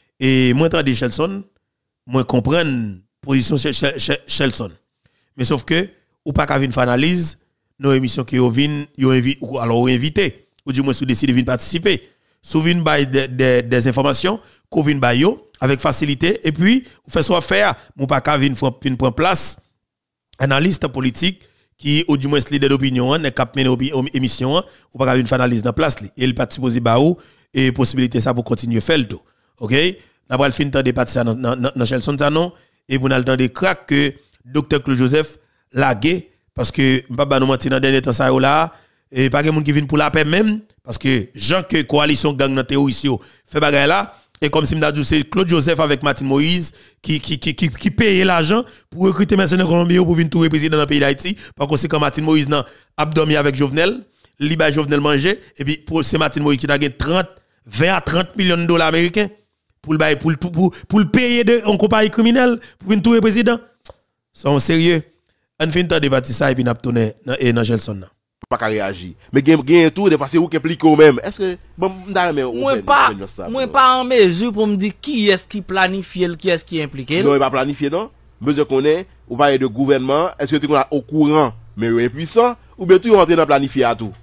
et moi entendre Chelson moi comprendre position Chelson mais sauf que ou pas qu'à venir faire analyse nos émissions qui yo vinn yo invité ou alors invité ou du moins si décide de venir participer souvin bay des de, des informations qu'on vinn bay yo avec facilité et puis ou fait soit faire ou pas qu'à venir prendre place analyste politique qui ou du moins leader d'opinion n'est cap mener émission ou pas qu'à venir faire analyse dans place li et il pas supposé ba ou et possibilité ça pour continuer faire tout OK n'a pas le fin temps de partir dans dans Chelson ça non et pour n'a le temps de crack que docteur Claude Joseph lagué parce que papa nous mentir dans dernier temps ça là et pas que monde qui viennent pour la paix même parce que gens que coalition gang dans terroriste fait bagaille là et comme si m'da dit c'est Claude Joseph avec Martine Moïse qui qui qui qui, qui paye l'argent pour recruter mercenaires colombiens pour venir tout président dans le pays d'Haïti par conséquent Martine Moïse nan abdomi avec Jovenel li ba Jovenel manger et puis pour c'est Martine Moïse qui a gagné trente vingt à trente millions de dollars américains pour le pour pour pour le payer de en compagnie criminelle pour venir tout président sont sérieux on fin temps débattre ça et puis n'a tourner et dans Gelson pas qu'à réagir mais gain gain tout des fois c'est vous qui implique même est-ce que bon moi pas moi pas en mesure pour me dire qui est-ce qui planifie qui est-ce qui est impliqué non il pas planifié non besoin connaît ou parler de gouvernement est-ce que tu es au courant mais impuissant ou bien tu rentre dans planifier à tout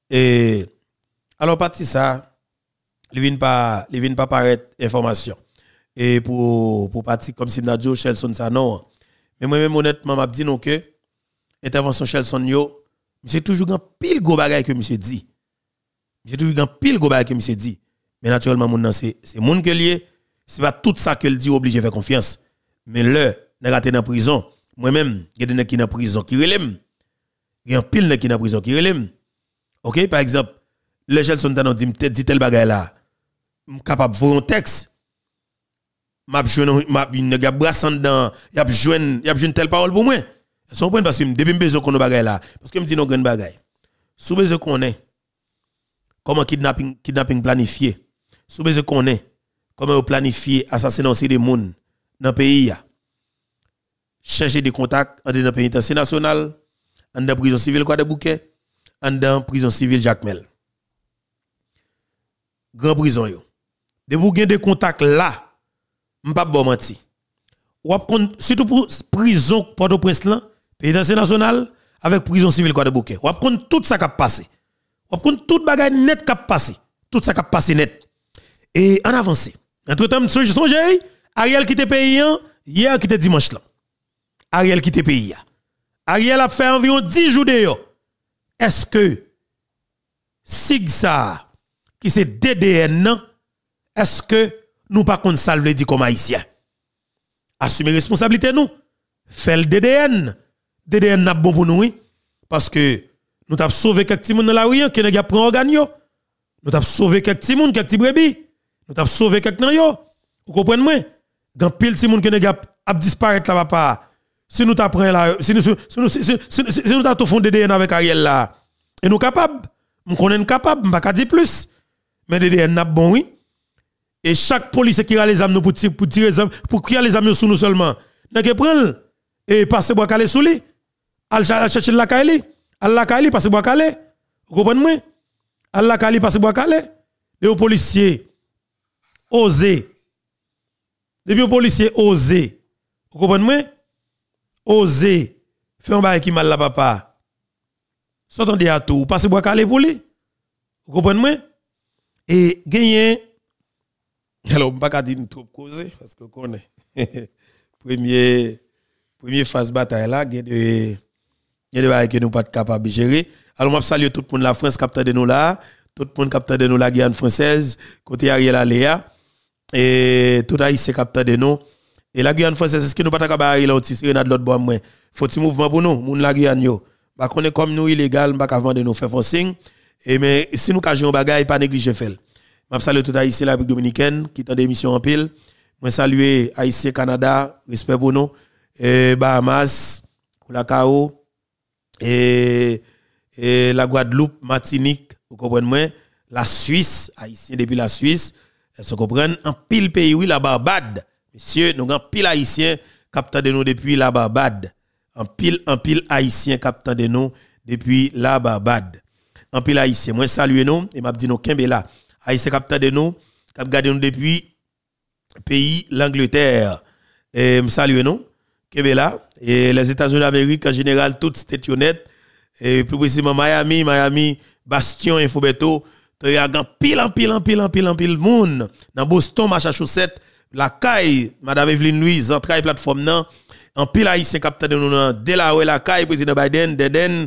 et alors parti ça il vient pas il vient pas paraître information et pour pour partir comme si Nadio Chelson ça non mais moi même honnêtement m'a dit non que intervention Chelson yo c'est toujours grand pile go bagay que monsieur dit c'est toujours grand pile go bagay que monsieur dit mais naturellement mon c'est c'est monde que lié c'est pas tout ça que le dit obligé faire confiance mais le n'a raté dans prison moi même il y a des gens qui dans prison qui relève il y a pile qui dans prison qui relève OK par exemple le Chelson t'en dit dit tel bagay là capable voir un texte m'a joindre m'a une gars brassant dans y a joindre y a joindre telle parole pour moi son point parce que depuis besoin qu'on bagay là parce que me dit non grand bagay sous besoin qu'on est comment kidnapping kidnapping planifié sous besoin qu'on est comment planifier assassinat des monde dans pays a chercher des contacts en dans pénitentiaire national en dans prison civile quoi de bouquet en dans prison civile Jacques Mel grand prison yo de vous gagner des contacts là m'pas bon menti ou surtout pour prison Port-au-Prince là pénitentiaire national avec prison civile quoi de bouquet ou prendre tout ça qui a passé ou prendre toute bagaille net qui a passé tout ça qui a passé net et en avancé entre temps songe songe Ariel qui était pays hier qui était dimanche là Ariel qui était pays Ariel a fait environ dix jours de yo est-ce que Sigsa, qui c'est D D N, est-ce que nous pas qu'on salve dit comme haïtien? Assumer responsabilité nous. Fait le D D N. D D N n'a bon pour nous, oui. Parce que nous t'avons sauvé quelques petits monde dans la rue qui n'a pas pris organe yo. Nous t'avons sauvé quelques petits monde, quelques petits brebis. Nous t'avons sauvé quelques nan yo. Vous comprenez moi? Dans pile petit monde qui n'a pas disparaître là papa. Si nous t'apprenons là, si nous si nous si nous t'avons fond D D N avec Ariel là, et nous capables, nous connaissons capable, pas dire plus. Mais D D N n'a bon oui. Et chaque policier qui a les âmes pour tirer pour tirer pour crier les âmes sous nous seulement. N'a que prendre et passer bois calé sous lui. Al chercher la calé. Al la calé passer bois calé. Vous comprenez moi? Al la calé passer bois calé. Les policiers oser. Depuis les policiers oser. Vous comprenez moi? Oser faire un bail qui mal la papa. S'entendez à tout, passer bois calé pour lui. Vous comprenez moi? Et gagner alors, je ne vais pas dire trop causer parce que connaît. premier premier phase bataille là, il y a des choses que nous pas capable de gérer. Alors, je salue tout le monde la France capteur de nous là, tout le monde capteur de nous la Guyane française, côté Ariel Aléa et tout haïtien capteur de nous. Et la Guyane française, est-ce que nous pas capable Ariel aussi c'est de l'autre bois moi. Faut un mouvement pour nous, moun la Guyane yo. Ba connaît comme nous illégal, pas capable de nous faire forcing et mais si nous cachons bagay pas négliger faire. Je salue tout Haïtien la République dominicaine qui est en démission en pile. Je salue Haïtien Canada, respect pour nous, et Bahamas, Colacao, et, et la Guadeloupe, Martinique, vous comprenez, la Suisse, Haïtien depuis la Suisse, vous comprenez, en pile pays, oui, la Barbade. Monsieur, nous avons pile Haïtien captant de nous depuis la Barbade. En pile, en pile Haïtien captant de nous depuis la Barbade. En pile Haïtien, moi salue nous, et m'a dit nous Kembela. Haïtien capteur de nous, cap gardé nous depuis pays l'Angleterre. Et me salue nous, Kebela et les États-Unis d'Amérique en général toutes state honnête et plus précisément Miami, Miami, Bastion, Infobeto, il y a pile en pile en pile en pile en pile monde dans Boston, Massachusetts, la caille madame Evelyne Louise, en train plateforme nan, en pile haïtien capteur de nous dans Delaware la caille président Biden, Deden.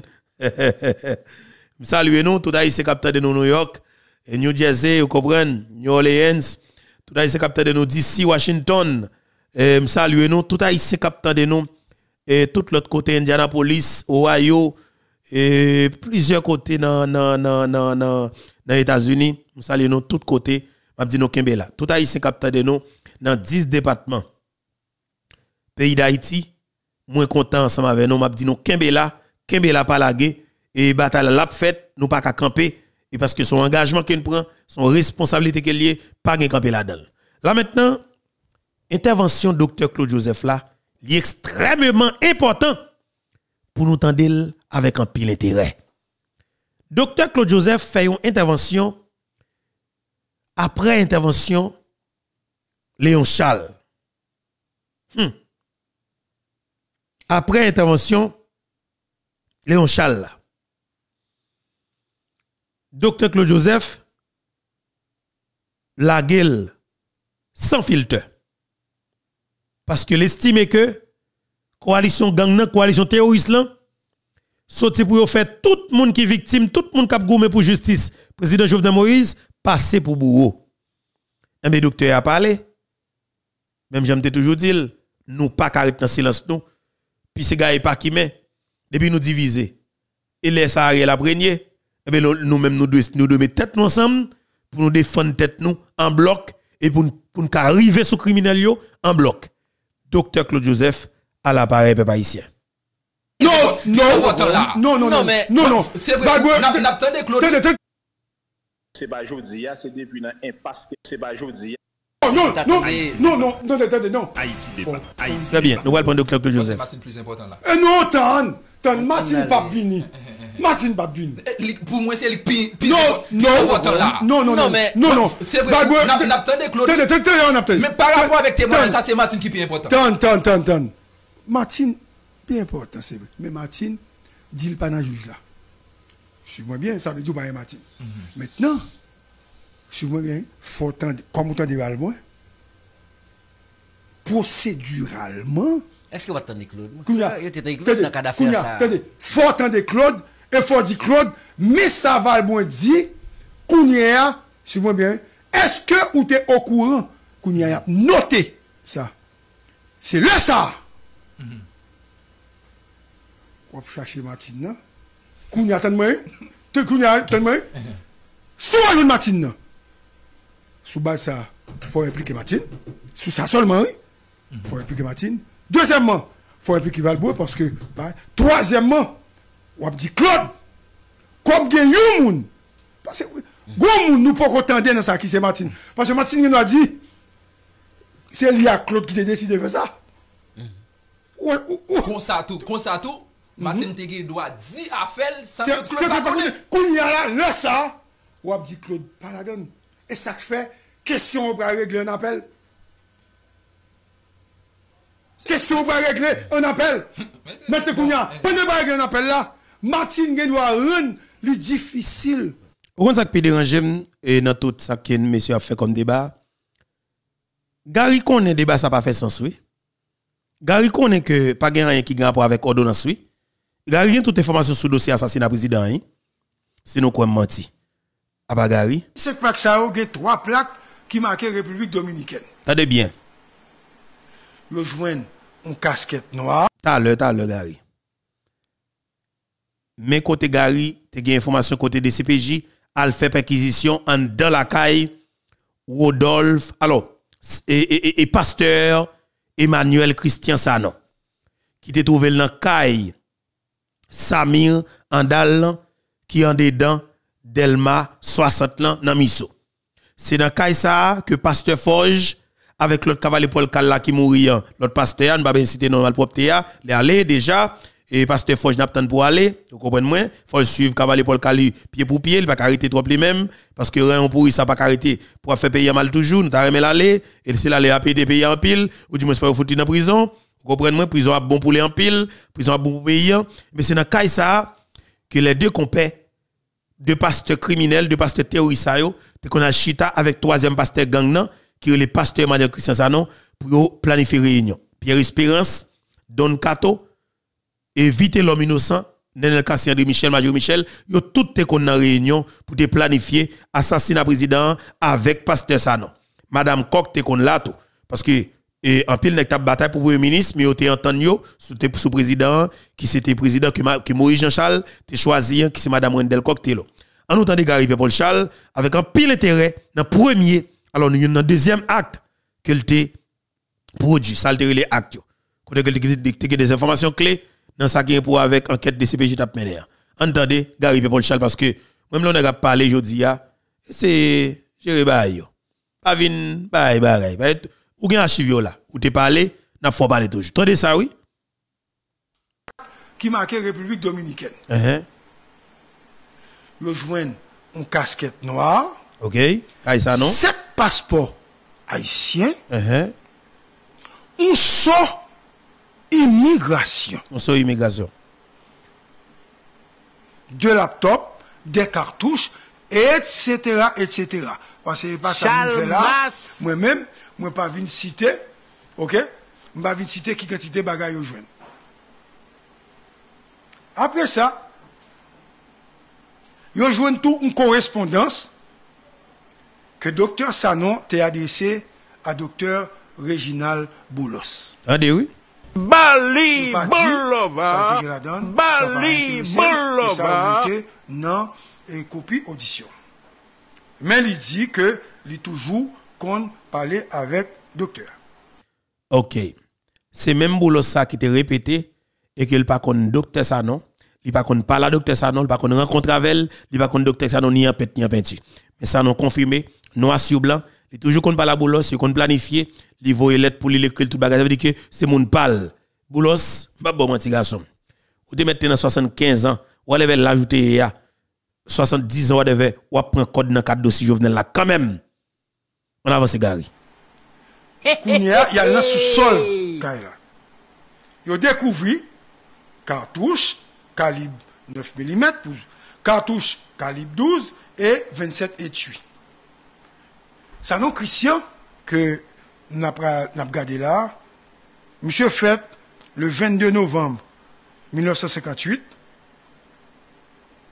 Me salue nous tout haïtien capteur de nous New York. Et New Jersey, vous comprenez, New Orleans, tout haïtien capteur de nous D C, Washington, et me salue nous, tout haïtien capteur de nous, et tout l'autre côté, Indianapolis, Ohio, et plusieurs côtés dans les États-Unis, me salue nous, tout côté, m'a dit nous Kembela, tout haïtien capteur de nous, dans dix départements, pays d'Haïti, moins content ensemble avec nous, m'a dit nous Kembela, Kembela pas lagué, et bataille la fête, nous pas qu'à camper. Et parce que son engagement qu'il prend, son responsabilité qu'il y a, pas de camper là-dedans. Là maintenant, intervention docteur Claude Joseph là, est extrêmement important pour nous tendre avec un pile intérêt. Docteur Claude Joseph fait une intervention après intervention Léon Charles. Hmm. Après intervention Léon Charles là. Docteur Claude Joseph, la gueule sans filtre. Parce que l'estime que coalition gang, coalition terroriste, sorti pour faire tout le monde qui est victime, tout le monde qui a gourmé pour justice, président Jovenel Moïse, passer pour bourreau. Un bien docteur a parlé, même j'aime toujours dire, nous pas carré dans silence nous, puis ces gars pas qui met, depuis nous diviser. Et laisse Ariel la première. Eh bien, nous-mêmes, nous devons nous mettre tête nous ensemble pour nous défendre tête nous en bloc et pour, pour nous arriver sous criminel en bloc. Docteur Claude Joseph à l'appareil peuple haïtien. Non, non, non, non, non, mais non, non, c'est vrai, n'attendez Claude. C'est pas aujourd'hui, c'est depuis une impasse, c'est pas aujourd'hui. Non, non, non, non, non, attendez, non. Très bien, nous allons prendre docteur Claude Joseph. Martin plus important là. Eh non, Tan, Tan, Martin pas vini. Martin pas vini. Pour moi c'est le pire. Non, non, non, non, non, mais non, non, c'est vrai. N'attendez Claude. Mais par rapport avec témoin, ça c'est Martin qui est plus important. Tan, Tan, Tan, Tan. Martin, bien important, c'est vrai. Mais Martin, dit le pas dans juge là. Suis-moi bien, ça veut dire pas Martin. Maintenant, suis-moi bien, faut attendre, comme on dit allemand, procéduralement. Est-ce que vous attendez Claude? Il faut attendre Claude Et faut dire Claude, mais ça va le bon dit, Kounia, suivez-moi bien, est-ce que ou t'es au courant, Kounia, notez ça. C'est là ça. On va chercher Martine. Kounia, attends-moi. Kounia, attends-moi. Sous la Martine. Sous base ça, il faut impliquer Martine. Sous ça seulement, il faut impliquer Martine. Deuxièmement, il faut impliquer Valbois parce que. Bah, troisièmement, on va dire Claude, comme il y a un monde. Parce que, gros monde, nous pouvons attendre dans ça qui c'est Martine. Parce que Martine nous a dit, c'est lié à Claude qui a décidé de faire ça. Comme ça tout, comme ça tout, Martine Tegui doit dire à faire sans que Claude pas connaître. Quand il y a là, là ça, on va dire Claude, pas la donne. Et ça fait, question on va régler un appel. Question on va régler un appel. Maintenant, Kounia, pendant qu'on régler un appel là, Martine doit rendre le difficile. Vous comprenez ça qui peut déranger et dans tout ça que monsieur a fait comme débat. Gary connaît débat ça pas fait sens oui. Gary connaît que pas rien qui gagne rapport avec ordonnance oui. Gary a toute information sur le dossier assassinat président hein. C'est nous quoi menti. Ah bah Gary. C'est pas que ça a eu trois plaques qui marquent République dominicaine. Attendez bien. Ils joignent une casquette noire. T'as l'heure, t'as l'heure Gary. Mais côté Gary, tu as information côté D C P J, elle fait perquisition en dans la caille Rodolphe, alors, et, et, et, et pasteur Emmanuel Christian Sanon, qui te trouvé dans la caille Samir Andal, qui en dedans Delma soixante ans dans Misso. C'est dans la caille ça que pasteur Forge, avec l'autre cavalier Paul Kalla qui mourit, l'autre pasteur, nous ne pas citer normal propre, il est allé déjà. Et pasteur Forge n'a pas temps pour aller, vous comprenez moi, faut suivre cavalier Paul Kali pied pour pied, il va arrêter trop lui-même parce que rien pourri ça pas arrêter pour faire payer mal toujours, nous t'a remis l'aller et c'est l'aller à payer payer en pile ou du moins faut foutre dans prison, vous comprenez moi, prison a bon pour les en pile, prison a bon pour payer, mais c'est dans cas ça que les deux compères deux pasteurs criminels, deux pasteurs terroristes yo, qu'on a chita avec troisième pasteur gang nan qui est le pasteur Emmanuel Christian Sanon pour planifier réunion. Pierre Espérance, Don Cato éviter l'homme innocent, Nenel Kassien de Michel, Major Michel, yo tout te kon nan réunion pour te planifier assassinat président avec pasteur Sanon. Madame Kok te kon là tout parce que et en pile nek t'a bataille pour premier ministre mais yo te entend yo sous te sous président qui c'était président que que Maurice Jean-Charles te choisi qui c'est madame Wendel Kok te lo. En nous tande Gary Paul Charles avec un pile intérêt dans premier alors nous dans deuxième acte qu'elle te produit ça altérer les actes. Côté que te des informations clés dans ça qui est pour avec enquête de C P J tap mener. Entendez Gary Paul Charles parce que même là on a parlé jodi a c'est gérer bail yo. Pas vinn bail bail. Ou gen archive là, ou te parlé, n'a faut parler toujours. Entendez ça oui? Qui marquait République dominicaine. Uh -huh. Ils joignent une casquette noire. OK. Kay ça non? Sept passeports haïtiens. Uh -huh. On sort immigration. On sort immigration. Deux laptops, des cartouches, et cetera, et cetera. Parce que pas ça me fait là. Moi-même, moi pas vinn citer, OK? Moi pas vinn citer qui quantité bagaille au joindre. Après ça, yo joindre tout une correspondance que docteur Sanon t'a adressé à docteur Réginald Boulos. Ah oui. Bali Boulova. Bali Boulova. Non, et copie audition. Mais il dit que il toujours qu'on parlait avec docteur. OK. C'est même Boulos ça qui te répété et qu'il pas qu'on docteur Sanon, il pas qu'on parle à docteur Sanon, il pas qu'on rencontre avec elle, il pas qu'on docteur Sanon ni en pète ni en peinture. Mais ça non confirmé, noir sur blanc, il toujours qu'on parle à Boulos, il qu'on planifier, il voye lettre pour lui écrire tout bagage, ça veut dire que c'est mon parle. Boulos, pas bon petit garçon. Ou te mettre dans soixante-quinze ans, ou aller l'ajouter à soixante-dix ans, ou devait ou prendre code dans quatre dossiers Jovenel là quand même. On avance Gary. Kounia, il y a là sous-sol Kaila. Yo découvert cartouche calibre neuf millimètres pour cartouche calibre douze et vingt-sept étui. Ça non Christian que n'a n'a regardé là. Monsieur fait le vingt-deux novembre mille neuf cent cinquante-huit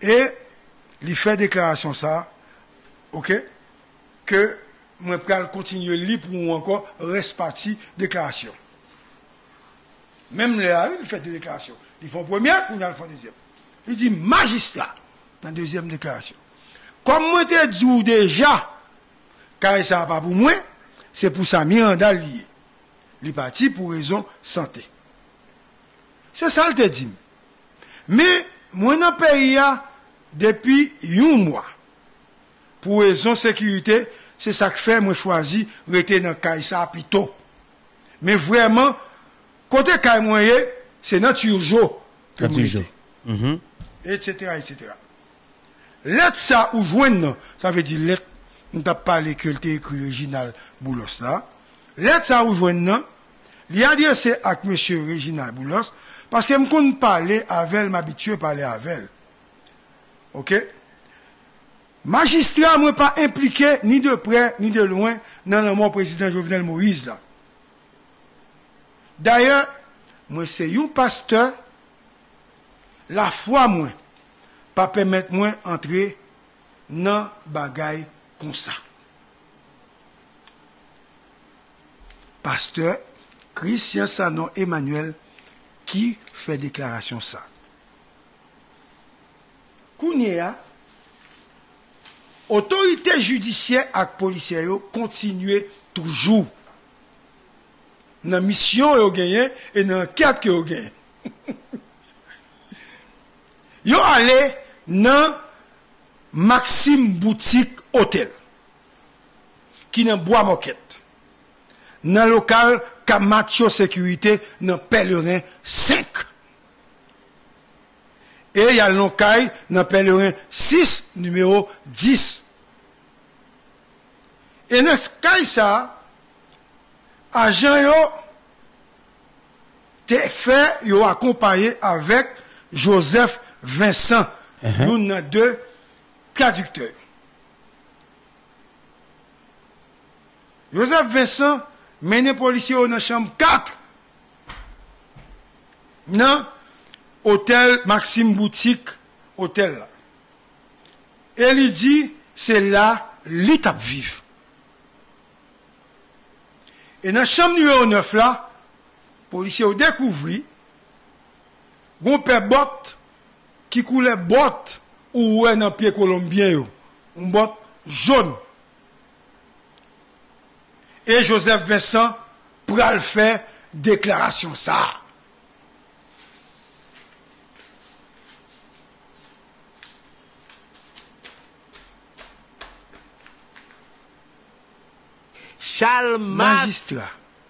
Et il fait déclaration ça, ok, que moi vais continuer libre ou encore reste parti déclaration. Même là, il fait des déclarations. Ils font première, ou ils font deuxième. Il dit magistrat dans la deuxième déclaration. Comme moi te dit déjà, car ça pas pour moi, c'est pour ça Miranda lié. Il est parti pour raison santé. C'est ça le te dit. Mais moi dans le pays depuis un mois, pour raison sécurité, c'est ça que fait moi choisi rester dans Kaïsa plutôt. Mais vraiment, côté Kaïmoye, c'est nature jo. Nature jo. Etc. etc. Lettre ça ou joindre, ça veut dire lettre, nous t'as parlé que le écrit original Boulos là. Lettre ça ou joindre, il y a dit c'est avec monsieur Réginal Boulos, parce que je me parler avec elle, m'habitue à parler avec elle. Ok? Magistrat, moi pas impliqué ni de près ni de loin dans le mort président Jovenel Moïse là. D'ailleurs, moi c'est un pasteur, la foi moi, pas permettre moi entrer dans bagaille comme ça. Pasteur Christian Sanon Emmanuel qui fait déclaration ça. Kounia, autorité judiciaire et policière continuent toujours dans la mission qu'ils ont gagné et dans l'enquête qu'ils ont gagné. Ils sont allés dans Maxime Boutique Hôtel, qui est dans Bois Moquette, dans le local Camacho Sécurité, dans Pèlerin cinq. Et il y a le local dans Pèlerin six, numéro dix. Et dans ce cas, agent yo te fait yo accompagné avec Joseph Vincent, nous uh-huh. avons deux traducteurs. Joseph Vincent mène policier dans la chambre quatre dans hôtel Maxime Boutique hôtel là. Et il dit c'est là l'étape vive. Et dans la chambre numéro neuf là, policier a découvert bon père botte qui coulait botte ou ouais dans pied colombien, une botte jaune. Et Joseph Vincent pral faire déclaration ça. Charles magistrat.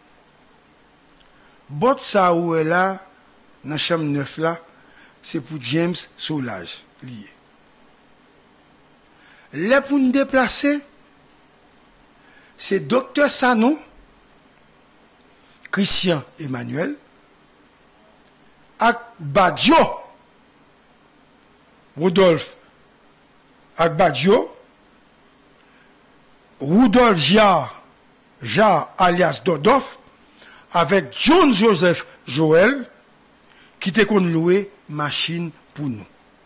Botte ça ou est là dans chambre neuf là. C'est pour James Soulage lié. Les pour nous déplacer, c'est docteur Sanon, Christian Emmanuel, ak Badjo, Rudolph, ak Badjo, Rudolph Jar, Jar alias Dodoff, avec John Joseph Joël, qui te kon loué machine pour nous.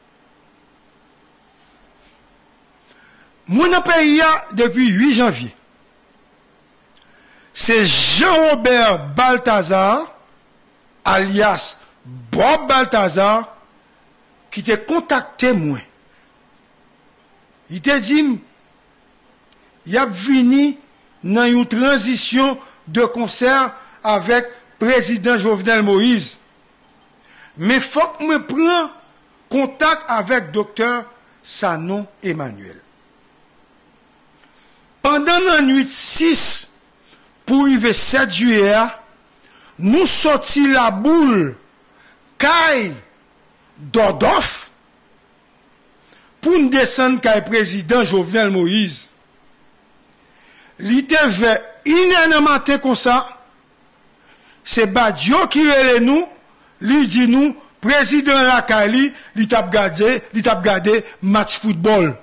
Mon pays depuis huit janvier. C'est Jean-Robert Balthazar, alias Bob Balthazar, qui t'a contacté moi. Il t'a dit, il a venu dans une transition de concert avec le président Jovenel Moïse. Mais il faut que je prenne contact avec docteur Sanon Emmanuel. Pendant la nuit six, pour arriver sept juillet, nous sortis la boule Kay Dodoff pour nous descendre Kay président Jovenel Moïse. Il était vers une heure matin comme ça. C'est Badjo qui relève nous. Il dit nous, président la Kali, il t'a gardé, il t'a gardé match football.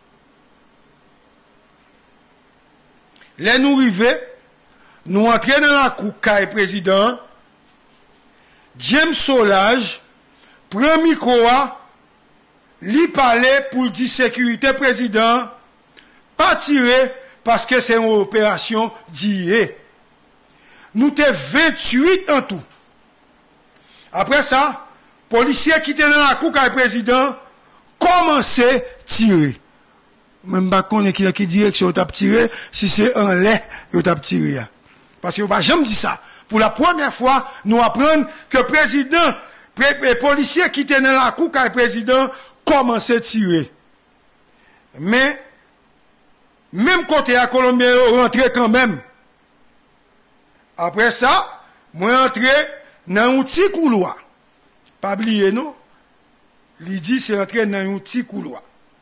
Les nous arrivés, nous entrons dans la cour Kay président, James Solage, prend micro, li parler pour dire sécurité président, pas tirer parce que c'est une opération d'hier. Nous t'es vingt-huit en tout. Après ça, policiers qui étaient dans la cour avec le président, commençaient à tirer. Même pas qu'on est qui qui direction t'a tiré, si c'est un lait, yo t'a tiré. Parce que va jamais dit ça. Pour la première fois, nous apprenons que le président, les policiers qui étaient dans la cour avec le président, commençaient à tirer. Mais, même côté à Colombie, rentré quand même. Après ça, moi rentré dans un petit couloir. Pas oublier, non? Il dit c'est rentré dans un petit couloir.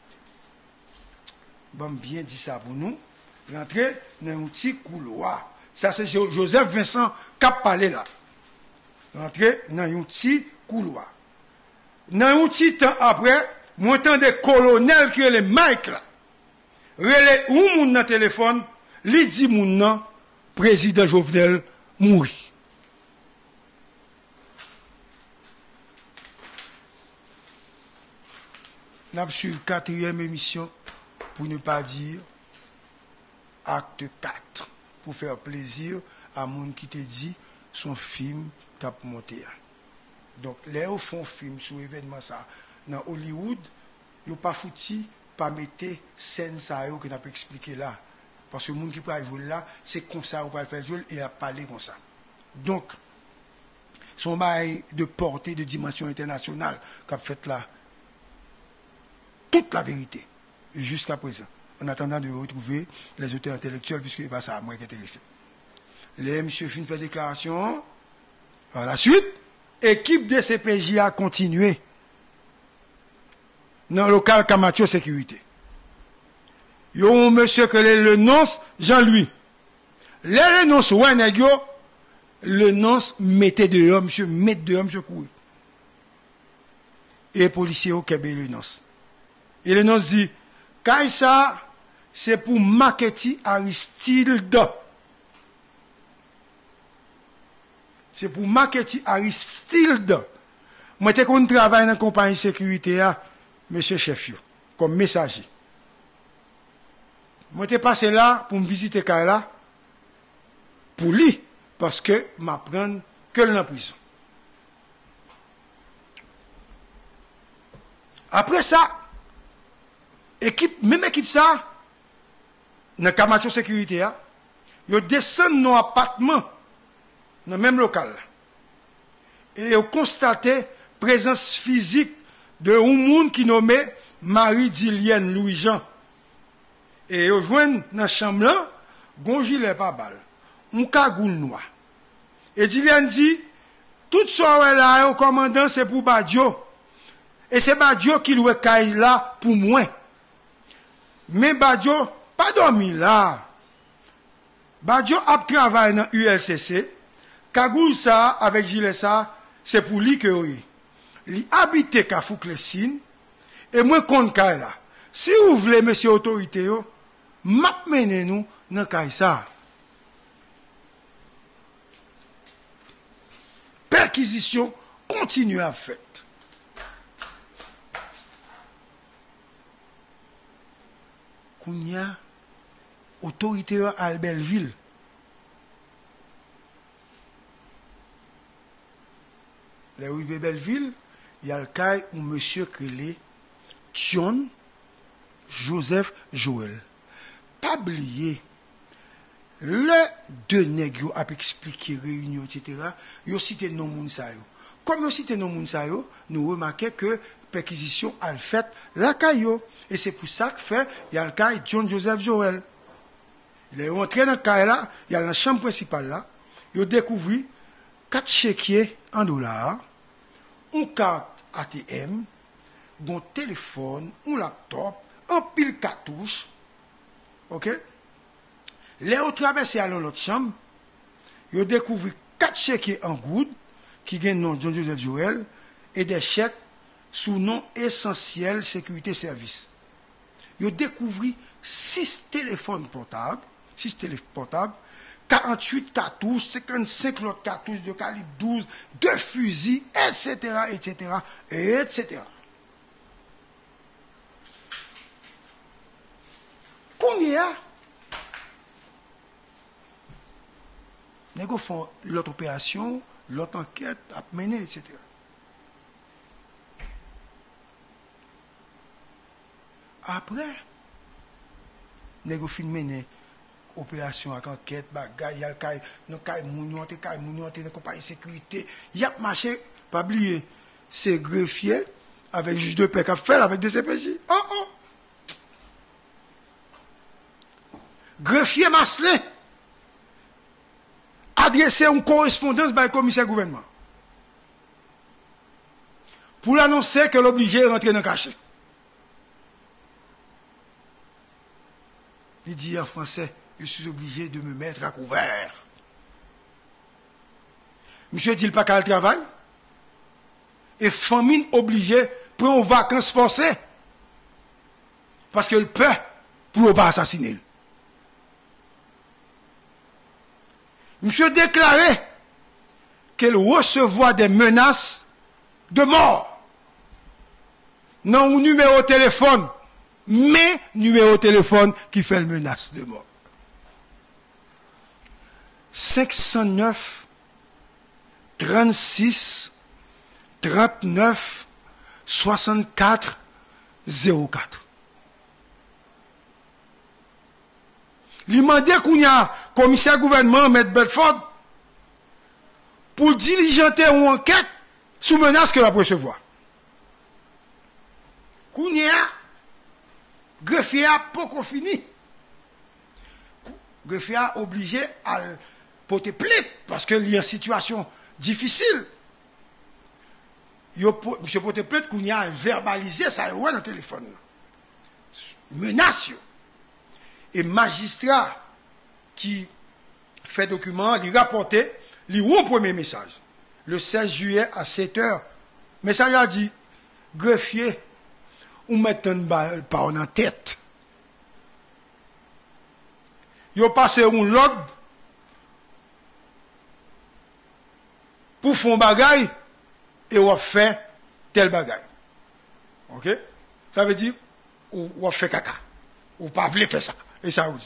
Bon, bien dit ça pour nous. Rentré dans un petit couloir. Ça, c'est Joseph Vincent qui a parlé là. Rentré dans un petit couloir. Dans un petit temps après, moi j'entends des colonels qui ont les mics là. Relais ou moun nan téléphone, li di moun nan, président Jovenel mouri. N'a suivi quatrième émission, pour ne pas dire acte quatre, pour faire plaisir à moun qui te dit son film tap monté. Donc, les au font film sur événement ça, dans Hollywood, yo pas fouti, pas mettre scène ça yo que n'a pas expliqué là. Parce que le monde qui peut jouer là, c'est comme ça, on peut le faire jouer et à parler comme ça. Donc, son bail de portée, de dimension internationale qu'a fait là, toute la vérité, jusqu'à présent, en attendant de retrouver les auteurs intellectuels, puisque c'est pas ça, moi qui intéressé. Les monsieur fin fait déclaration, par la suite, équipe de C P J a continué dans le local Camacho Sécurité. Yo un monsieur que le nonce Jean-Louis. Les le nonce ouais nèg yo, le nonce mettez dehors monsieur, mettez dehors monsieur courir. Et policier au Québec le nonce. Et le nonce dit Kaisa c'est pour Maketi Aristide. C'est pour Maketi Aristide. Moi te kon travaille dans compagnie sécurité a monsieur chef yo comme messager. Moi, je suis passé là pour me visiter Kaila, pour lui, parce que je m'apprends que dans la prison. Après ça, équipe, même équipe ça, dans Camacho Sécurité, ils descendent dans l'appartement, dans le même local. Et ils ont constaté présence physique de un monde qui nommé Marie-Dilienne Louis-Jean. Et ils joignent dans la chambre là, un gilet pas balle, un cagoule noir. Et Dilienne dit, tout ça là, au commandant, c'est pour Badio. Et c'est Badio qui loue caille là pour moi. Mais Badio, pas dormi là. Badio a travaillé dans U L C C. Cagoule ça, avec gilet ça, c'est pour lui que oui. Il habite Kafouk-les-Sines. Et moi, compte caille là. Si vous voulez, monsieur autorité, m'a mené nous dans Kaïsa. Perquisition continue à faire. Kounia, autorité à Belleville. Les rives Belleville, il y a le cas où monsieur Krélé, John Joseph Joël. Pas oublier, le deux nègres a expliqué réunion, et cetera. Ils ont cité non moun sa yo. Comme ils ont cité non moun sa yo, nous remarquons que perquisition a fait la caillou. Et c'est pour ça que fait, il y a le cas John Joseph Joël. Il est rentré dans le cas là, il y a la chambre principale là, il a découvert quatre chéquiers en dollars, une carte A T M, un téléphone, un laptop, un pile cartouche. Ok? Les autres traversés à l'autre chambre, ils ont découvert quatre chèques en goutte qui gagnent nom John Joseph Joël et des chèques sous nom essentiel sécurité service. Ils ont découvert six téléphones portables, six téléphones portables, quarante-huit cartouches, cinquante-cinq autres cartouches de calibre douze, deux fusils, et cetera, et cetera, et cetera. Nous font l'autre opération, l'autre enquête à mener, et cetera. Après, nous fin mener opération avec enquête, bagay, yal kay, non kay mounion, te kay mounion, te compagnie sécurité, y a marché, pas oublier, c'est greffier avec juge de paix qui a fait avec des C P J. Oh oh. Greffier Maslin adressé une correspondance par le commissaire gouvernement pour l'annoncer que l'obligé rentrer dans le cachet. Il dit en français, je suis obligé de me mettre à couvert. Monsieur dit pas qu'à le travail. Et famine obligée prend aux vacances forcées. Parce que le peur pour ne pas assassiner. Monsieur déclaré qu'elle recevait des menaces de mort. Non, un numéro de téléphone. Mais numéro de téléphone qui fait le menace de mort. cinq cent neuf, trente-six, trente-neuf, soixante-quatre, zéro quatre. Il m'a dit qu'il y a commissaire gouvernement, M. Bedford, pour diligenter une enquête sous menace que va recevoir. Kounia, greffier a pas fini. Greffier a obligé à porter plainte parce qu'il y a une situation difficile. Monsieur porter plainte qu'on y a verbalisé ça dans le téléphone. Menace. Et magistrat qui fait document, il rapporté, il a un premier message. Le seize juillet à sept heures. Message a dit, greffier, ou mettre une balle par en tête. Ils ont passé un l'ordre pour faire un bagay et on fait tel bagay. Ok? Ça veut dire, on fait caca. Ou pas voulu faire ça. Et ça vous dit.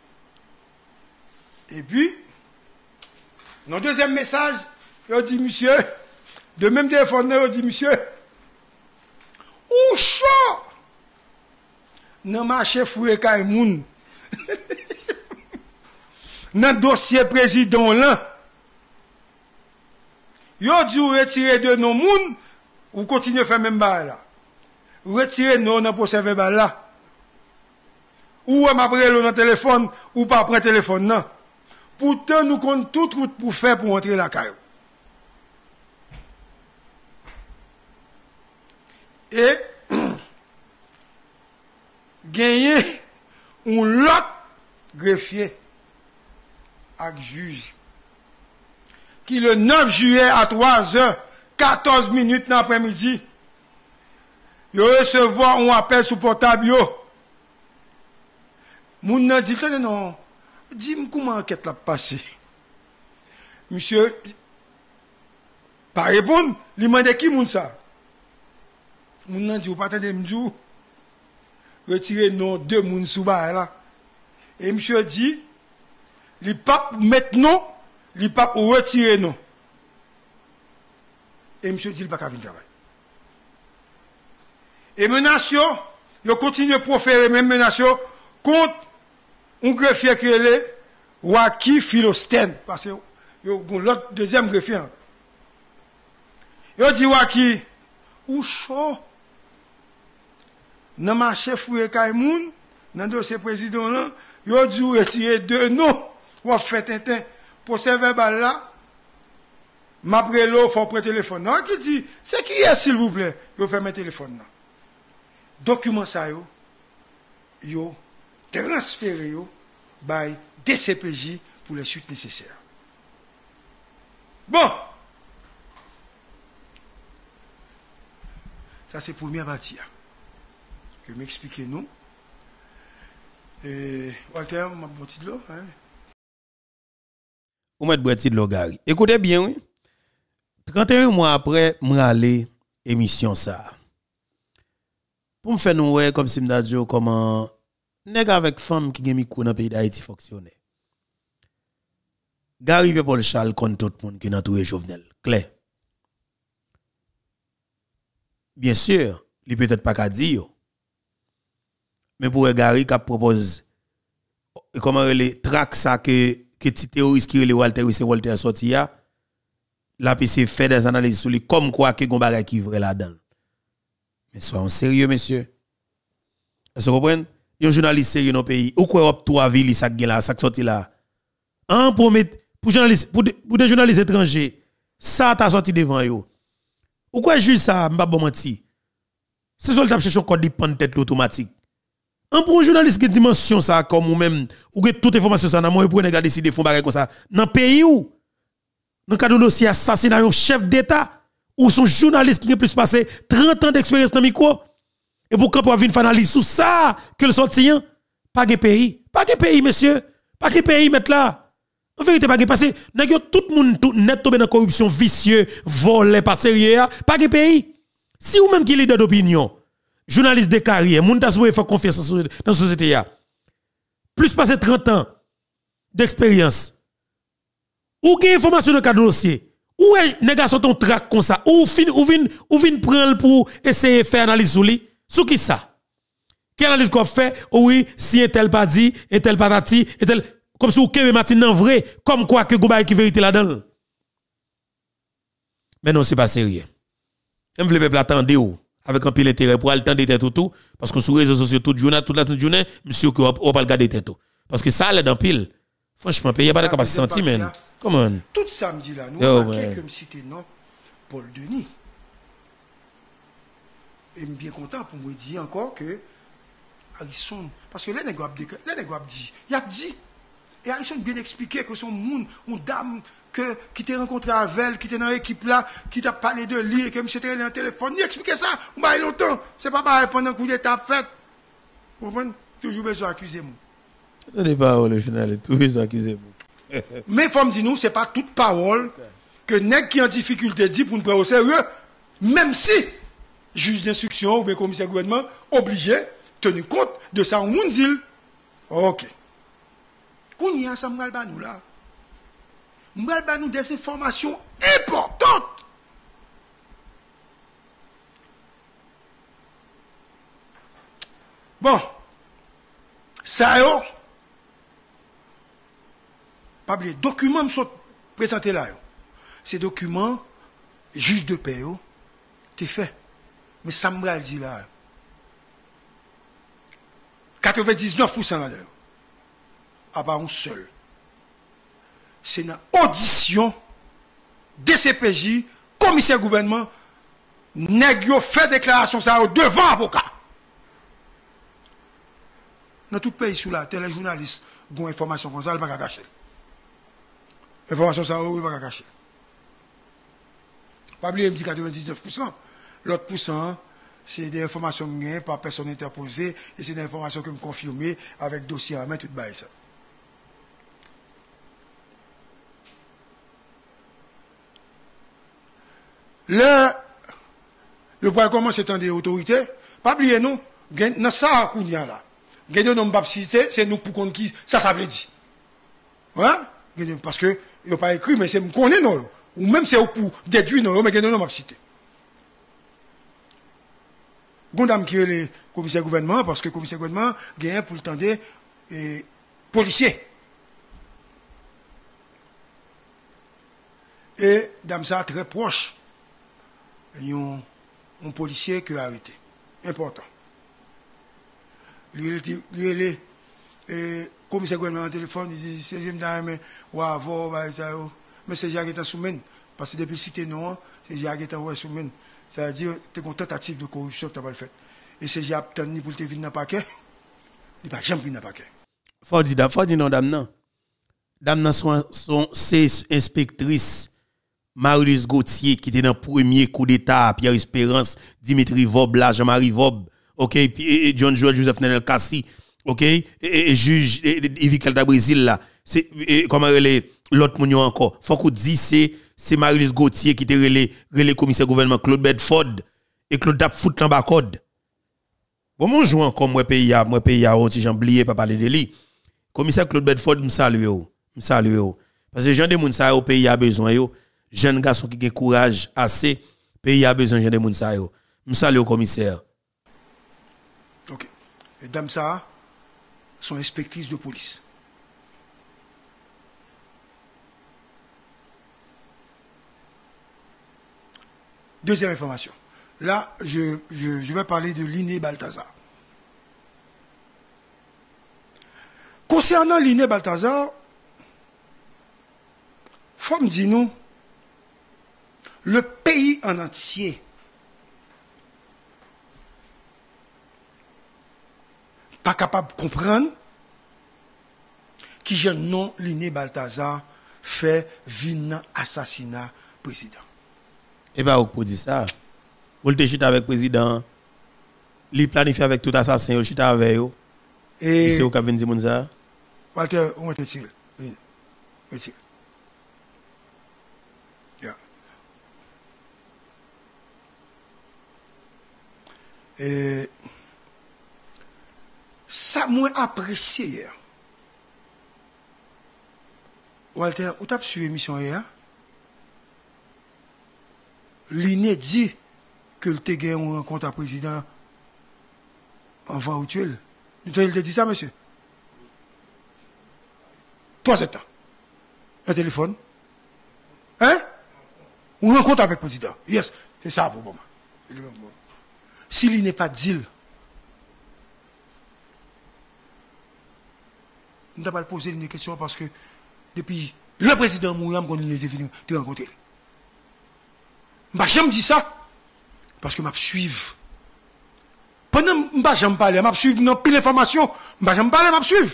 Et puis, dans le deuxième message, il dit, monsieur, de même téléphone, il dit, monsieur, ou chaud dans marché foué kay moun dans dossier président là yo dit retirer de nos moun ou continuer faire même bail là retirer non dans procès verbal là ou m'après le dans téléphone ou pas prendre téléphone non pourtant nous compte toute route pour faire pour entrer la caille et gagner un lot greffier avec juge qui le neuf juillet à trois heures quatorze minutes dans l'après-midi il recevoir un appel sur portable yo moun nan dit non dis-moi comment enquête l'a passé monsieur pas répondre il demande qui moun ça moun nan dit ou pas attendre m'dou retirer non deux moun sous ba là et monsieur dit li pas maintenant li pas retirer non et monsieur dit il pas ka venir travail et menace yo yo continue proférer même menace contre un greffier qui est Waki Philostène parce que yo l'autre deuxième greffier yo dit Waki ou chaud dans marché foué kay moun dans dossier président là yo dû retirer deux noms ou fait tintin pour ce verbal là m'après l'eau faut prendre téléphone non qui dit c'est qui est s'il vous plaît yo fait mes téléphone là document ça yo yo transféré yo by D C P J pour les suites nécessaires bon ça c'est première partie que m'expliquer nous. Et Walter, m'a botti de l'eau. Hein? Ou m'a botti de l'eau, Gary. Écoutez bien, oui. trente et un mois après, m'ralé émission ça. Pour me faire nous ouais comme si m'da dit comment nèg avec femme qui gen micro dans pays d'Haïti fonctionner. Gary Paul Charles contre tout le monde qui est entouré Jovenel. Clair. Bien sûr, il peut-être pas qu'à dire. Mais pour Gary qui propose comment les tracks ça que que petit terroriste qui le Walter c'est Walter sorti là la P C fait des analyses sur lui comme quoi que gon bagay qui vrai là-dedans. Mais soyons sérieux monsieur. Est-ce que vous comprenez? Un journaliste sérieux dans le pays ou quoi op trois villes ça gen là ça sorti là. En pour mettre pour journaliste pour, pour des journalistes étrangers ça t'a sorti devant yo. Ou quoi juge ça m'pa bon menti. C'est soldat chercher code de pan tête automatique. Un pour un journaliste qui dimension ça comme ou même ou que toute information ça dans moi pour nèg décider font bagay comme ça dans pays où dans cadre de dossier assassinat un chef d'état ou son journaliste qui a plus passé trente ans d'expérience dans micro et pour qu'on puisse faire une analyse sur ça que le sorti pas de pays pas de pays monsieur pas de pays mettre là en vérité pas de passer nèg tout le monde tout net tombé dans corruption vicieux volé pas sérieux pas de pays si ou même qui est leader d'opinion journaliste de carrière, moun ta soué faire confiance dans la société ya. Plus passé trente ans d'expérience. Ou gen information dans cadre dossier. Ou nèg son ton track comme ça, ou fin ou vin ou vin prendre pour essayer faire analyse sur lui. Sous qui ça? Quelle analyse qu'on fait? Oui, si un tel pas dit, un tel patati, un tel comme si ou Kevin Martin nan vrai, comme quoi que gouba qui vérité là-dedans. Mais non, c'est pas sérieux. Même le peuple attendait ou avec un pile intérêt pour aller tendre tête tout parce que sur les réseaux sociaux toute journée toute la journée monsieur que on pas regarder tête parce que ça allait dans pile franchement pays pas de capacité sentir men comment tout samedi là nous remarquons comme cité non Paul Denis et bien content pour me dire encore que Harrison parce que les nèg les nèg dit il a dit et Harrison bien expliqué que son monde une dame que qui t'a rencontré avec elle, qui était dans l'équipe là, qui t'a parlé de lui, et que monsieur était dans le téléphone, il expliqué ça, on va longtemps, c'est pas pareil pendant que coup d'état fait. Vous comprenez? Toujours besoin d'accuser moi. Attendez pas le final, toujours besoin d'accuser moi. Mais il faut me dire nous, c'est pas toute parole que nèg qui en difficulté dit pour nous prendre au sérieux, même si juge d'instruction ou bien commissaire gouvernement obligé tenir compte de ça, on dit. Ok. Qu'on y a ça m'gal ba nous là. M'gal ba nous des informations importantes. Bon. Ça yo. Pas oublier documents me sont présentés là yo. Ces documents juge de paix yo t'es fait. Mais ça m'gal dit là. quatre-vingt-dix-neuf pour cent là-dedans. À part un seul. C'est une audition D C P J, commissaire gouvernement, nèg yo fait déclaration ça devant avocat. Dans tout pays sous la terre, les journalistes ont information comme ça, ils ne peuvent pas cacher. Information ça, ils ne peuvent pas cacher. Pas oublier, me dit quatre-vingt-dix-neuf pour cent. L'autre pourcent, c'est des informations que par personne interposée et c'est des informations que me confirmées avec dossier à main, tout bail ça. Le, le point comment c'est des autorités, pas oublier nous, dans ça, qu'on y a là. Gen de nom cité, c'est nous pour qu'on qui ça ça veut dire. Hein? Parce que il pas écrit mais c'est me connaît non ou même c'est pour déduire non mais gen de nom cité. Gondam qui est le commissaire gouvernement parce que commissaire gouvernement gagne pour le temps des policiers. Et dame ça très proche. Un un policier qui a arrêté. Important. Le commissaire gouvernement au téléphone, il dit, c'est j'aime dans mais ou avant, mais c'est j'ai qui est soumis, parce que depuis cité non, c'est j'ai qui est soumis. Ça veut dire, tu as une tentative de corruption que tu as pas fait. Et c'est j'ai obtenu pour te venir dans le paquet, il va jamais venir dans le paquet. Faut dire, faut dire non, dame non. Dame non, son, son, c'est inspectrice Marie-Louise Gauthier qui était dans le premier coup d'État, Pierre Espérance, Dimitri Vob, là, Jean-Marie Vob. OK, et John Joel Joseph Nenel Kassi, OK, et, et, et juge Yves Kelta Brésil là, c'est comment relé l'autre moun encore. Faut qu'on dise c'est c'est Marie-Louise Gauthier qui était relé relé commissaire gouvernement Claude Bedford et Claude Tap fout dans bas code. Bon mon joue encore moi pays a moi pays a on ti j'oublié pas parler de lui. Commissaire Claude Bedford me salue, me salue. Parce que gens de moun sa au pays a besoin yo, jeunes garçons qui ont courage assez, pays a besoin gens de moun sa yo. Je salue au commissaire. OK. Et dames ça sont inspectrices de police. Deuxième information. Là, je, je, je vais parler de Liné Balthazar. Concernant Liné Balthazar, faut me dire nous, le pays en entier pas capable de comprendre qui je non Liné Balthazar fait vin assassinat président. Et bien, pour dire ça, vous le chita avec le président, il planifie avec tout assassin, il chita avec eux. Et c'est au cabine de Mounza. Walter, on va te tirer. Oui. Oui. Yeah. Et ça m'a apprécié hier. Walter, où t'as suivi l'émission hier? Liné dit que le te gagné une rencontre à président en voie virtuelle. Il te dit ça, monsieur? Trois ans. Un téléphone. Hein? Une rencontre avec le président. Yes, c'est ça pour moi. S'il n'est pas dit, je ne vais pas poser une question parce que depuis le président Mouyam, quand il était venu te rencontrer. Je ne dis ça parce que je suivre. Pendant que je ne parle pas, je suivre dans pile d'informations. Je ne parle pas, je suivre.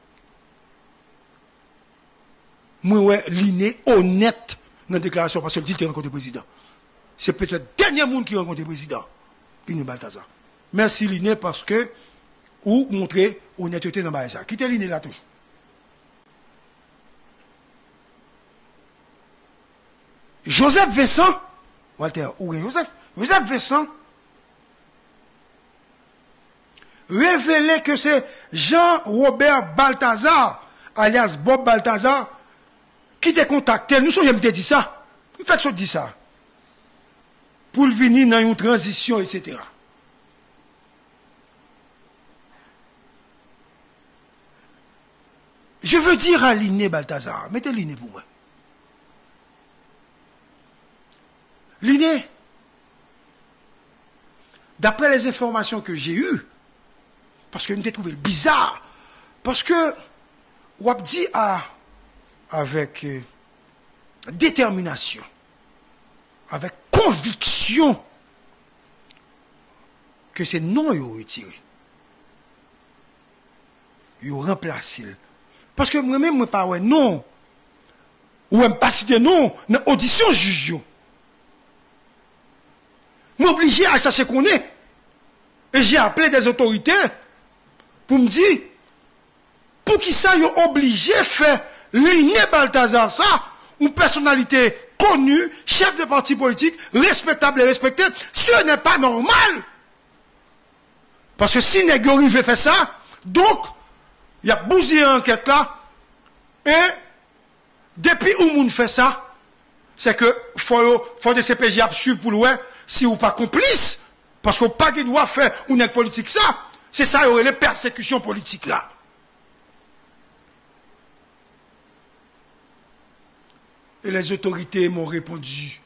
Moi, ouais, Liné honnête dans la déclaration parce que le dit qu'il rencontre le président. C'est peut-être le dernier monde qui rencontre le président. Liné Balthazar. Merci Liné parce que vous montrez honnêteté dans le ça. Quittez Liné là tout. Joseph Vincent, Walter, où est Joseph? Joseph Vincent révélait que c'est Jean-Robert Balthazar, alias Bob Balthazar, qui t'a contacté. Nous sommes, je me dit ça. Il fait que je dis ça. Pour venir dans une transition, et cetera. Je veux dire à Liné Balthazar, mettez Liné pour moi. Liné, d'après les informations que j'ai eues, parce que je me trouvé bizarre, parce que, on a dit à, avec euh, détermination, avec conviction, que c'est non qu'ils ont retiré. Ils ont remplacé. Parce que moi-même, je ne pas ouais, non, ou même pas citer non, dans l'audition juge. M'obligé à chercher qu'on est. Et j'ai appelé des autorités pour me dire, pour qui ça, ils ont obligé de faire Liné Balthazar, ça, une personnalité connue, chef de parti politique, respectable et respecté, ce n'est pas normal. Parce que si Négori veut faire ça, donc, il y a bousillé enquête là, et depuis où moun fait ça, c'est que faut, faut des C P J suivre pour l'ouest, si ou pas complice, parce qu'on pas qui doit faire une aide politique ça, c'est ça, il y aurait les persécutions politiques là. Et les autorités m'ont répondu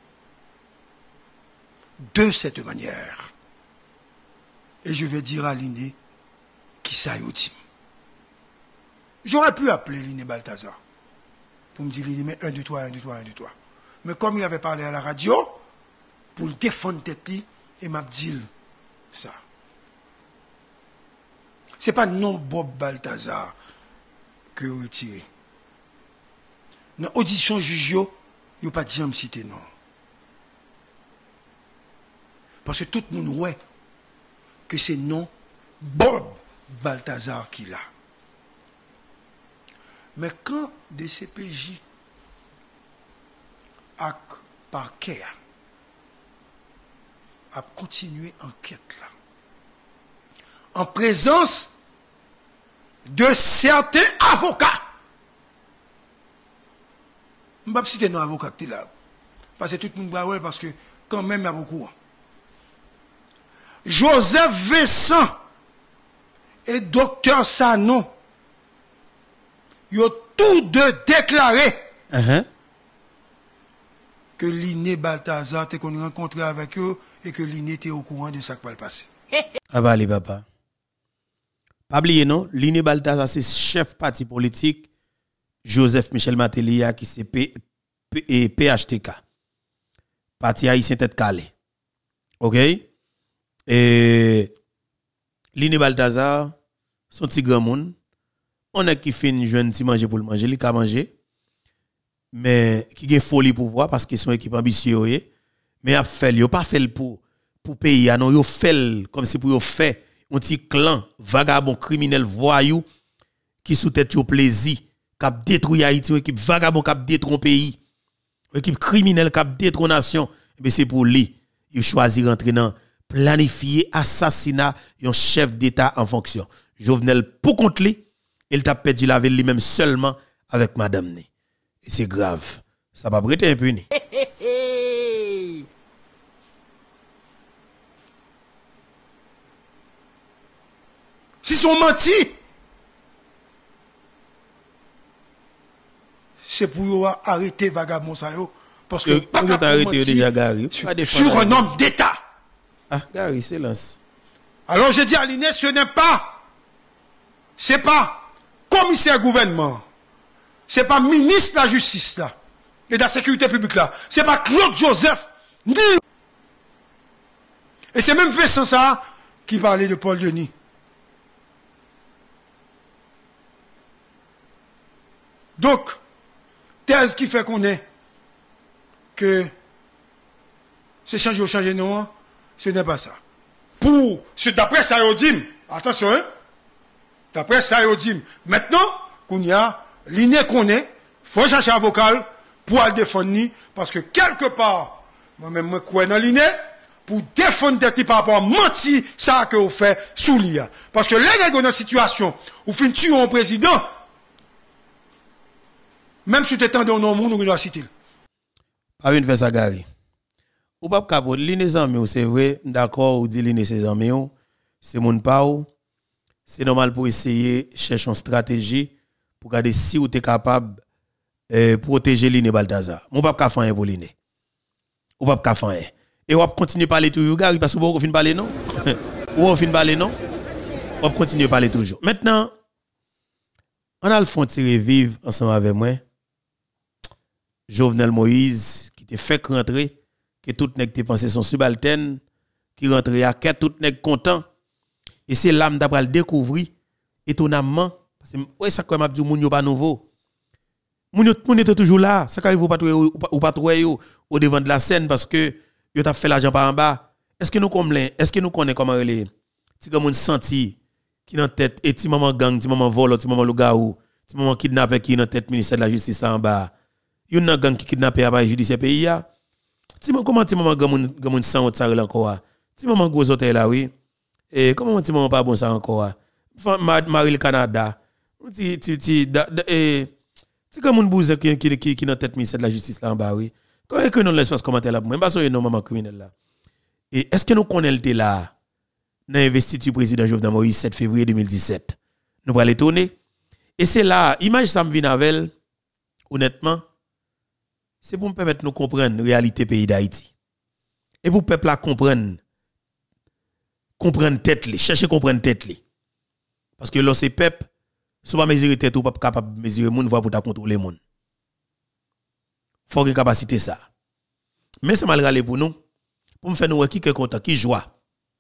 de cette manière. Et je vais dire à Liné qui ça y est. J'aurais pu appeler Liné Balthazar pour me dire, Liné, mais un, deux, trois, un, deux, trois, un, deux, trois. Mais comme il avait parlé à la radio, pour le défendre tête, et m'a dit ça. Ce n'est pas non Bob Balthazar que vous retirez. Dans l'audition juge, il n'y a pas de jamais cité non. Parce que tout le monde voit que c'est non Bob Balthazar qui l'a. Mais quand des C P J ak parquet a continué enquête là, en présence de certains avocats Je ne vais pas citer nos avocats là. Parce que tout le monde va voir, parce que quand même, il y a beaucoup. Joseph Vincent et docteur Sanon, ils ont tous deux déclaré uh-huh. que Liné Balthazar était qu'on rencontré avec eux et que Liné était au courant de ça qui va le passer. Ah bah, les papa. Pas oublier, non? Liné Balthazar, c'est chef parti politique Joseph Michel Matelia qui c'est P H T K. Parti haïtien tête calé. OK? Et Liné Balthazar, son petit grand monde, on a qui fait une jeune petit manger pour le manger, il a manger. Mais qui a folie pour voir parce qu'ils sont équipe ambitieux, mais a fait, il pas fait pour pour payer, non, il fait comme si pour faire un petit clan vagabond criminel voyou qui sous tête au plaisir, qui a détruit Haïti, une équipe vagabond qui a détruit un pays, une équipe criminelle qui a détruit une nation, mais c'est pour lui, il choisit rentrer dans planifier assassinat un chef d'État en fonction. Jovenel pour contre lui, il t'a perdu la vie lui-même seulement avec madame Né. Et c'est grave. Ça va prêter impuni. Si sont menti, c'est pour arrêter vagabond ça yo parce que pas arrêté déjà Gary sur, sur un homme d'État. Ah Gary silence. Alors je dis à Liné, ce n'est pas c'est pas commissaire gouvernement. C'est pas ministre de la justice là et de la sécurité publique là. C'est pas Claude Joseph ni et c'est même Vincent ça qui parlait de Paul Denis. Donc, thèse qui fait qu'on est que c'est changer ou changer non, ce n'est pas ça. Pour, d'après ça, Yodim, attention, hein, d'après ça, Yodim, maintenant, qu'on y a, l'inné qu'on est, faut chercher un vocal pour le défendre, parce que quelque part, moi-même, je crois dans l'inné, pour défendre des par rapport à mentir, ça que vous faites sous l'I A. Parce que les gens dans une situation où vous tuez un président, même si tu es tendu au nom, nous doit citer. Pas une faire ça, Gary. Ou pas capot, l'inné amis, c'est vrai, d'accord, ou dit l'inné ses amis, c'est mon pao. C'est normal pour essayer chercher une stratégie pour garder si vous êtes capable de protéger l'inné Balthazar. Mon pas capable faire pour l'inné. Ou pas capable faire. Et on va continuer à parler toujours, Gary, parce que vous fin parler non? Ou on fin parler non? On va continuer à parler toujours. Maintenant, on a le fond tirer vivre ensemble avec moi. Jovenel Moïse, qui te fait rentrer, que tout nèg te pensé son subalterne, qui rentre à que tout nèg content. Et c'est l'âme d'après le découvrir, étonnamment, parce que, ouais, ça quand même dit, moun yo pas nouveau. Moun moun était toujours là, ça quand il faut pas trouver ou pas trouver au devant de la scène parce que yo t'a fait l'argent par en bas. Est-ce que nous connaissons, est-ce que nous connaissons comment les ti comme moun senti qui dans tête et ti maman gang, ti maman vol, ti maman lougaou, ti maman kidnappé qui dans tête ministère de la justice en bas. Yon nan gang qui kidnappé à judiciaire pays ya. Ti maman comment ti maman gang moun gang moun sang ça encore. Ti maman gros hôtel là oui. Et comment ti maman pas bon ça encore. Marie le Canada. Ti ti ti et ti comme moun bouze qui qui qui dans tête ministère de la justice là en bas oui. Quand est que nous l'espace commentaire là pour moi parce que non maman criminel là. Et est-ce que nous connaissons là dans l'investiture président Jovenel Moïse sept février deux mille dix-sept. Nous va l'étonner. Et c'est là, image ça me vient avec honnêtement, c'est pour me permettre de nous comprendre la réalité pays d'Haïti. Et pour le peuple à comprendre comprendre tête li, chercher comprendre tête li. Parce que lorsque peuple soit pas mesurer tête ou pas capable de mesurer monde voir pour ta contrôler monde. Faut une capacité ça. Mais c'est mal râler pour nous pour me faire nous qui est content, qui joie.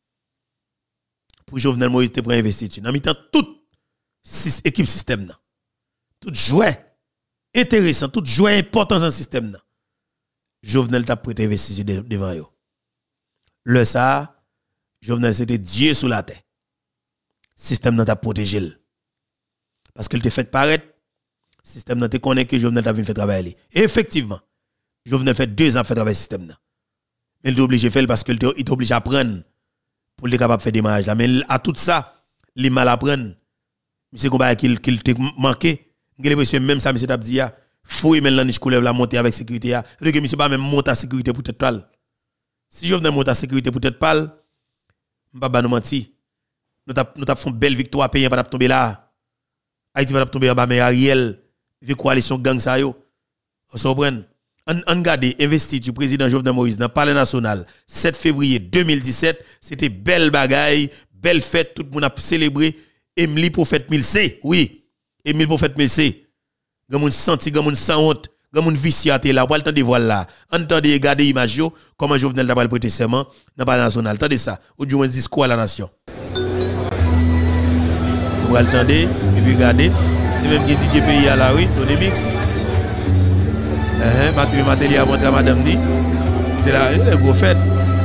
Pour Jovenel Moïse te prend investiture. Dans mi-temps toute équipe système là. Tout jouet intéressant, tout jouet important dans le système là. Jovenel t'a prêté investiture devant yo. Le ça, Jovenel c'était Dieu sous la terre. Système là t'a protégé. Parce qu'il te fait paraître système là te connaît que Jovenel t'a venu faire travailler. Et effectivement, Jovenel fait deux ans faire travailler système là. Mais il est obligé de faire parce qu'il est obligé à apprendre pour être capable de faire des mariages là. Mais à tout ça, il est mal à apprendre. C'est combat qu'il qu'il te manqué. J'ai l'impression même ça, monsieur t'a dit, fouille maintenant niche couleur la monter avec sécurité a veut que monsieur pas même monter à sécurité pour tête pâle si je venais monter à sécurité pour tête pâle m'pa ba nous menti nous t'a nous t'a fait une belle victoire payé pas tomber là Haïti va tomber en bas mais Ariel vi coalition gang ça yo on comprend on on garde investi du président Jovenel Moïse dans palais national sept février deux mille dix-sept c'était belle bagaille belle fête tout le monde a célébré Emily prophète mille C oui Emile prophète mille C grand monde senti grand monde sans honte grand monde viciaté là pas le temps de voir là entendez regarder image yo comment Jovenel t'a pas prêter serment dans palais national attendez ça ou du moins discours à la nation vous attendez et puis regardez et même qui D J pays à la oui Tony Mix eh Mathieu Matéli a montré à madame ni c'était là une gros fête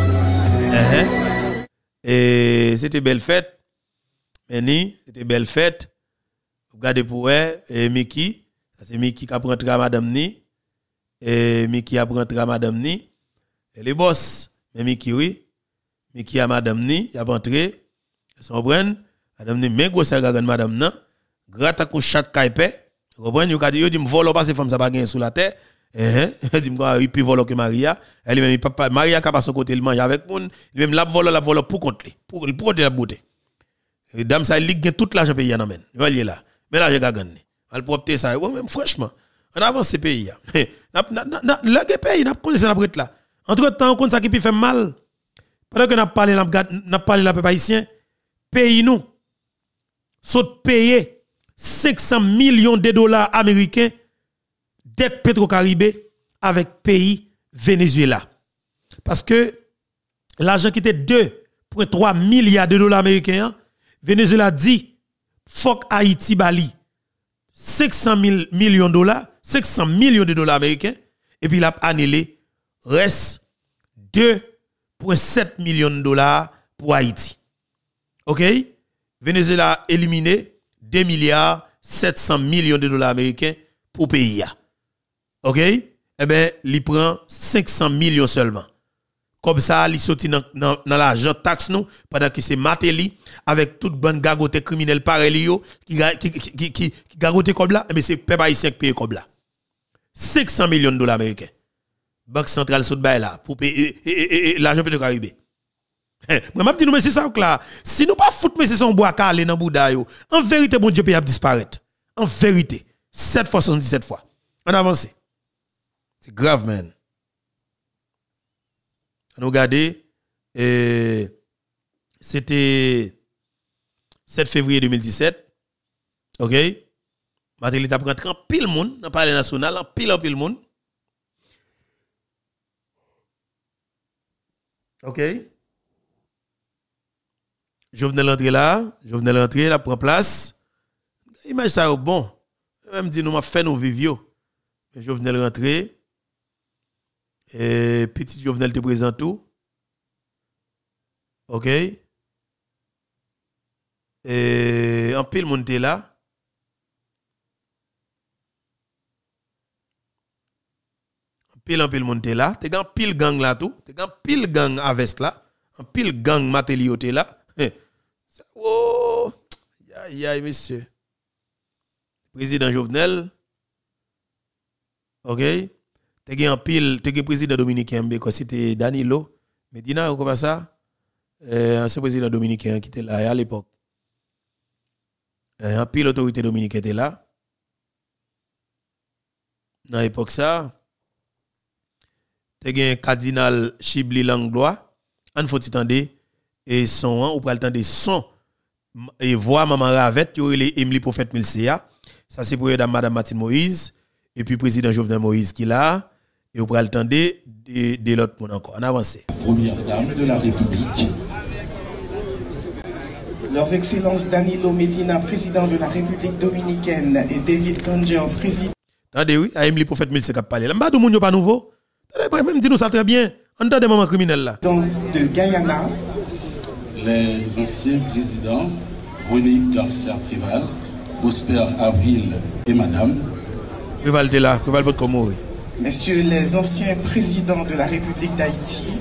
eh et c'était belle fête mais ni c'était belle fête regardez pour elle et Mickey c'est Mickey qui a rentré à madame ni et Mickey a rentré à madame ni et les boss mais Mickey oui Mickey à madame ni il a rentré son brand madame ni mais gros ça gagne madame nan gratte à chat caipé comprendre yo dit yo dit me volo parce femme ça pas gain sous la terre eh dit me il puis volo que Maria elle même papa Maria qui passe son côté il mange avec moun même la volo la volo pour compte pour pour côté la beauté et dame ça il gagne toute l'argent pays nan men voyez là mais là j'ai gagné elle propter ça même franchement on avance ce pays n'a n'a le pays n'a connaissé la brette là entre temps on compte ça qui peut faire mal pendant que n'a parlé n'a parlé la peuple haïtien pays nous saute payer cinq cents millions de dollars américains dette Petro-Caribé avec pays Venezuela parce que l'argent qui était deux virgule trois milliards de dollars américains Venezuela dit fuck Haïti Bali cinq cents millions de dollars cinq cents millions de dollars américains et puis il a annulé reste deux virgule sept millions de dollars pour Haïti. OK? Venezuela éliminé deux milliards sept cents millions de dollars américains pour pays. OK? Eh bien, il prend cinq cents millions seulement. Comme ça, il sorti dans l'argent taxe nous pendant que c'est Matéli avec toute bonne gagote criminelle pareil qui qui qui qui, qui gagote comme là, mais c'est peuple haïtien qui paye comme là. cinq cents millions de dollars américains. Banque centrale saute bail là pour payer l'argent Petro-Caribé. Moi m'a dit nous mais c'est ça là. Si nous pas fout mais c'est son bois calé dans Bouddha yo. En vérité bon Dieu peut disparaître. En vérité, sept fois soixante-dix-sept fois. On avance. C'est grave man. On regarde et c'était sept février deux mille dix-sept. OK? Matéli t'a pris en pile monde dans palais national, en pile en pile monde. OK? Jovenel entrer là, Jovenel entrer là prend place. Image ça bon. Même dit nous m'a fait nos vivio. Jovenel rentrer et petit Jovenel te présente tout. OK? Et en pile monde là. Pile en pile monde là, t'es gan pile gang là tout, t'es gan pile gang avec là, en pile gang Matélioté là. Oh, aïe aïe monsieur. Président Jovenel. OK? T'es gan pile, t'es gan président dominicain que c'était Danilo Medina ou comme ça. Euh ancien président dominicain qui était là à l'époque. Euh, en pile autorité dominicaine était là. Dans l'époque ça te gen cardinal Chibli Langlois an faut tande et son ou pral tande son et voix maman Ravette yo les Emily prophète Milcea ça c'est pour madame Martine Moïse et puis président Jovenel Moïse qui là et ou pral tande de, de l'autre monde encore en avance. Première dame de la République, leurs excellences Danilo Medina, président de la République dominicaine, et David Granger, président. Attendez oui, à Emily prophète Milcea qui parler. Là m'ba moun yo pas nouveau. Même dis-nous ça très bien. On entend des moments criminels là. Donc, de Guyana. Les anciens présidents René Garcia Préval, Prosper Avril et Madame. Préval de là, Préval votre comment oui. Messieurs les anciens présidents de la République d'Haïti.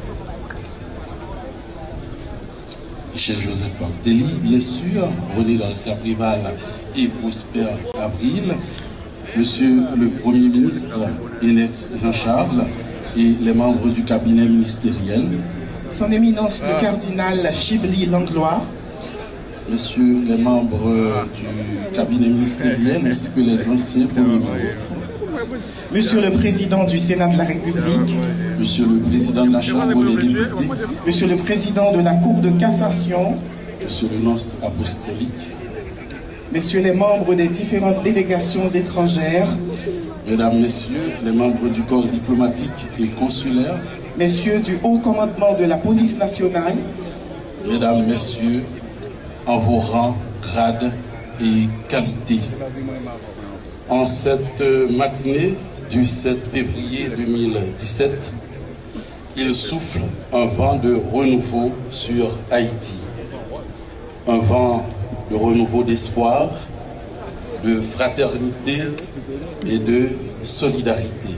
Michel Joseph Martelly, bien sûr, René Garcia Préval et Prosper Avril. Monsieur le Premier ministre Enex Jean-Charles et les membres du cabinet ministériel, Son Éminence le cardinal Chibli Langlois, Messieurs les membres du cabinet ministériel ainsi que les anciens premiers ministres, Monsieur le Président du Sénat de la République, Monsieur le Président de la Chambre des députés, Monsieur le Président de la Cour de cassation, Monsieur le nonce apostolique, Messieurs les membres des différentes délégations étrangères, Mesdames, Messieurs les membres du corps diplomatique et consulaire, Messieurs du Haut Commandement de la Police nationale, Mesdames, Messieurs, en vos rangs, grades et qualités. En cette matinée du sept février deux mille dix-sept, il souffle un vent de renouveau sur Haïti. Un vent de renouveau d'espoir, de fraternité et de solidarité.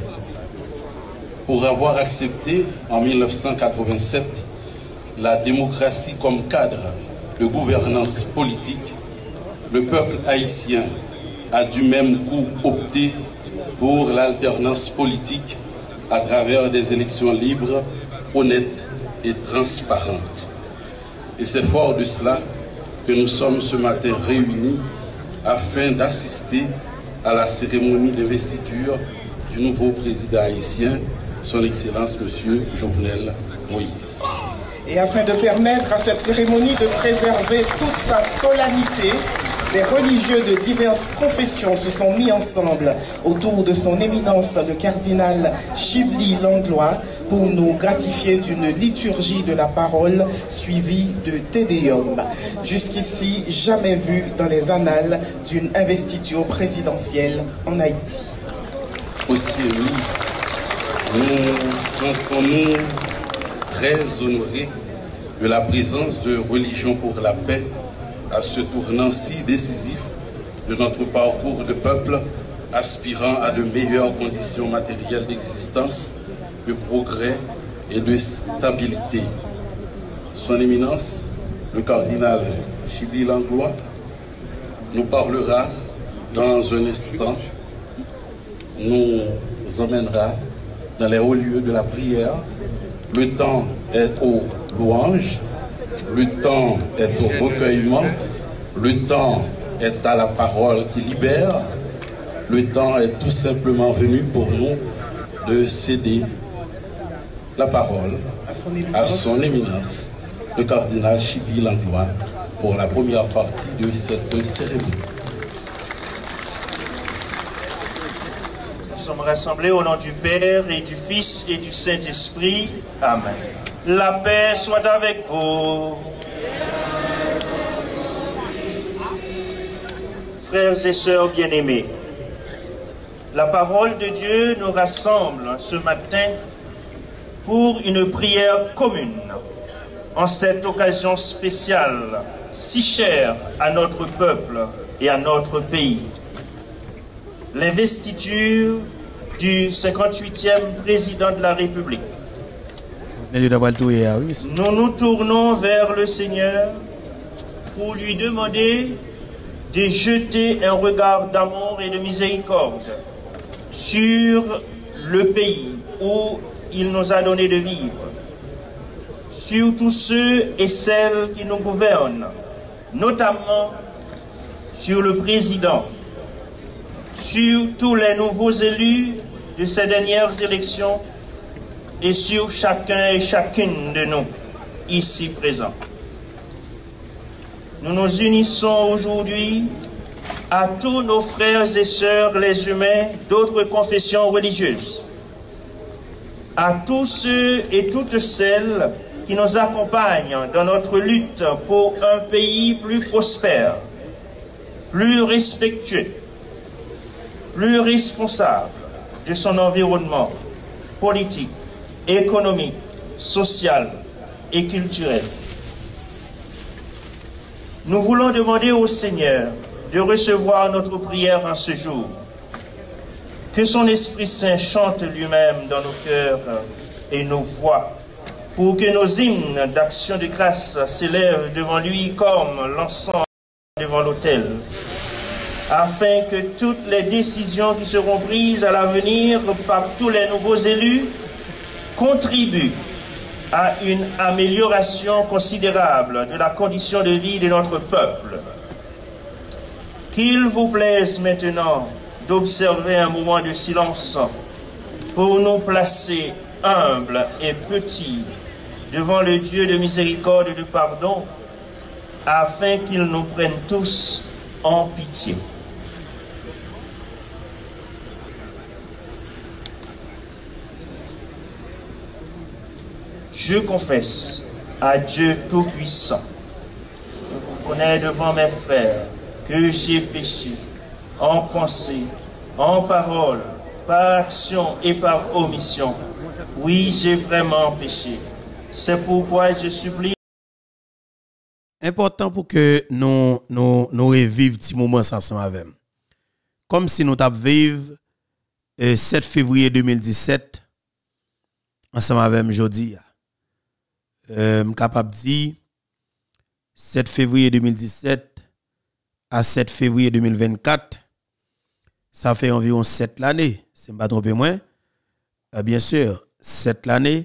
Pour avoir accepté en mille neuf cent quatre-vingt-sept la démocratie comme cadre de gouvernance politique, le peuple haïtien a du même coup opté pour l'alternance politique à travers des élections libres, honnêtes et transparentes. Et c'est fort de cela que nous sommes ce matin réunis afin d'assister à la cérémonie d'investiture du nouveau président haïtien, son Excellence M. Jovenel Moïse. Et afin de permettre à cette cérémonie de préserver toute sa solennité, les religieux de diverses confessions se sont mis ensemble autour de son éminence le cardinal Chibli Langlois pour nous gratifier d'une liturgie de la parole suivie de Te Deum. Jusqu'ici, jamais vu dans les annales d'une investiture présidentielle en Haïti. Aussi, oui, nous sentons-nous très honorés de la présence de Religion pour la paix à ce tournant si décisif de notre parcours de peuple aspirant à de meilleures conditions matérielles d'existence, de progrès et de stabilité. Son Éminence, le cardinal Chibli Langlois, nous parlera dans un instant, nous emmènera dans les hauts lieux de la prière. Le temps est aux louanges, le temps est au recueillement, le temps est à la parole qui libère, le temps est tout simplement venu pour nous de céder la parole à son éminence, à son éminence le cardinal Chibli Langlois, pour la première partie de cette cérémonie. Nous sommes rassemblés au nom du Père et du Fils et du Saint-Esprit. Amen. La paix soit avec vous. Frères et sœurs bien-aimés, la parole de Dieu nous rassemble ce matin pour une prière commune en cette occasion spéciale si chère à notre peuple et à notre pays. L'investiture du cinquante-huitième président de la République. Nous nous tournons vers le Seigneur pour lui demander de jeter un regard d'amour et de miséricorde sur le pays où il nous a donné de vivre, sur tous ceux et celles qui nous gouvernent, notamment sur le président, sur tous les nouveaux élus de ces dernières élections et sur chacun et chacune de nous ici présents. Nous nous unissons aujourd'hui à tous nos frères et sœurs les humains d'autres confessions religieuses, à tous ceux et toutes celles qui nous accompagnent dans notre lutte pour un pays plus prospère, plus respectueux, plus responsable de son environnement politique, économique, social et culturel. Nous voulons demander au Seigneur de recevoir notre prière en ce jour. Que son Esprit Saint chante lui-même dans nos cœurs et nos voix, pour que nos hymnes d'action de grâce s'élèvent devant lui comme l'encens devant l'autel, afin que toutes les décisions qui seront prises à l'avenir par tous les nouveaux élus contribuent à une amélioration considérable de la condition de vie de notre peuple. Qu'il vous plaise maintenant d'observer un moment de silence pour nous placer humbles et petits devant le Dieu de miséricorde et de pardon, afin qu'il nous prenne tous en pitié. Je confesse à Dieu Tout-Puissant, je reconnais devant mes frères que j'ai péché en pensée, en parole, par action et par omission. Oui, j'ai vraiment péché. C'est pourquoi je supplie. Important pour que nous nous nous revivions petit moment ensemble avec. Comme si nous t'avions vécu le sept février deux mille dix-sept ensemble avec aujourd'hui. Euh, suis capable de dire sept février deux mille dix-sept à sept février deux mille vingt-quatre, ça fait environ sept l'année, c'est pas trompé moins. Euh, bien sûr, sept l'année.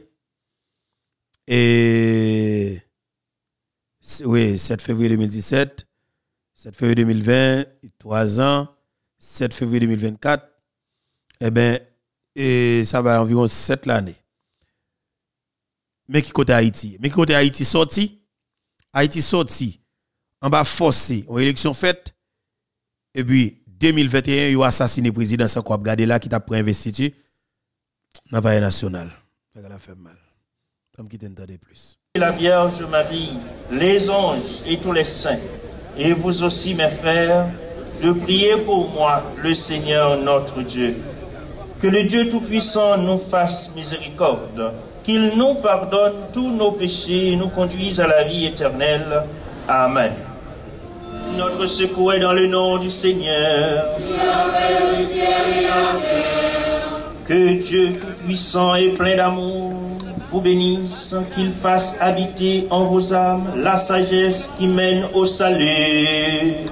Et oui, sept février deux mille dix-sept, sept février deux mille vingt, trois ans, sept février deux mille vingt-quatre, eh bien, et ça va environ sept l'année. Mais qui côté Haïti? Mais qui côté Haïti sorti? Haïti sorti, en bas forcé, en élection faite, et puis deux mille vingt et un, il a assassiné le président sans quoi regarder là qui t'a pris investiture dans le palais national. Ça a fait mal. Comme qui t'entendait plus. La Vierge Marie, les anges et tous les saints, et vous aussi mes frères, de prier pour moi, le Seigneur notre Dieu. Que le Dieu Tout-Puissant nous fasse miséricorde, qu'il nous pardonne tous nos péchés et nous conduise à la vie éternelle. Amen. Notre secours est dans le nom du Seigneur. Qui a fait le ciel et la terre. Que Dieu Tout-Puissant et plein d'amour vous bénisse, qu'il fasse habiter en vos âmes la sagesse qui mène au salut.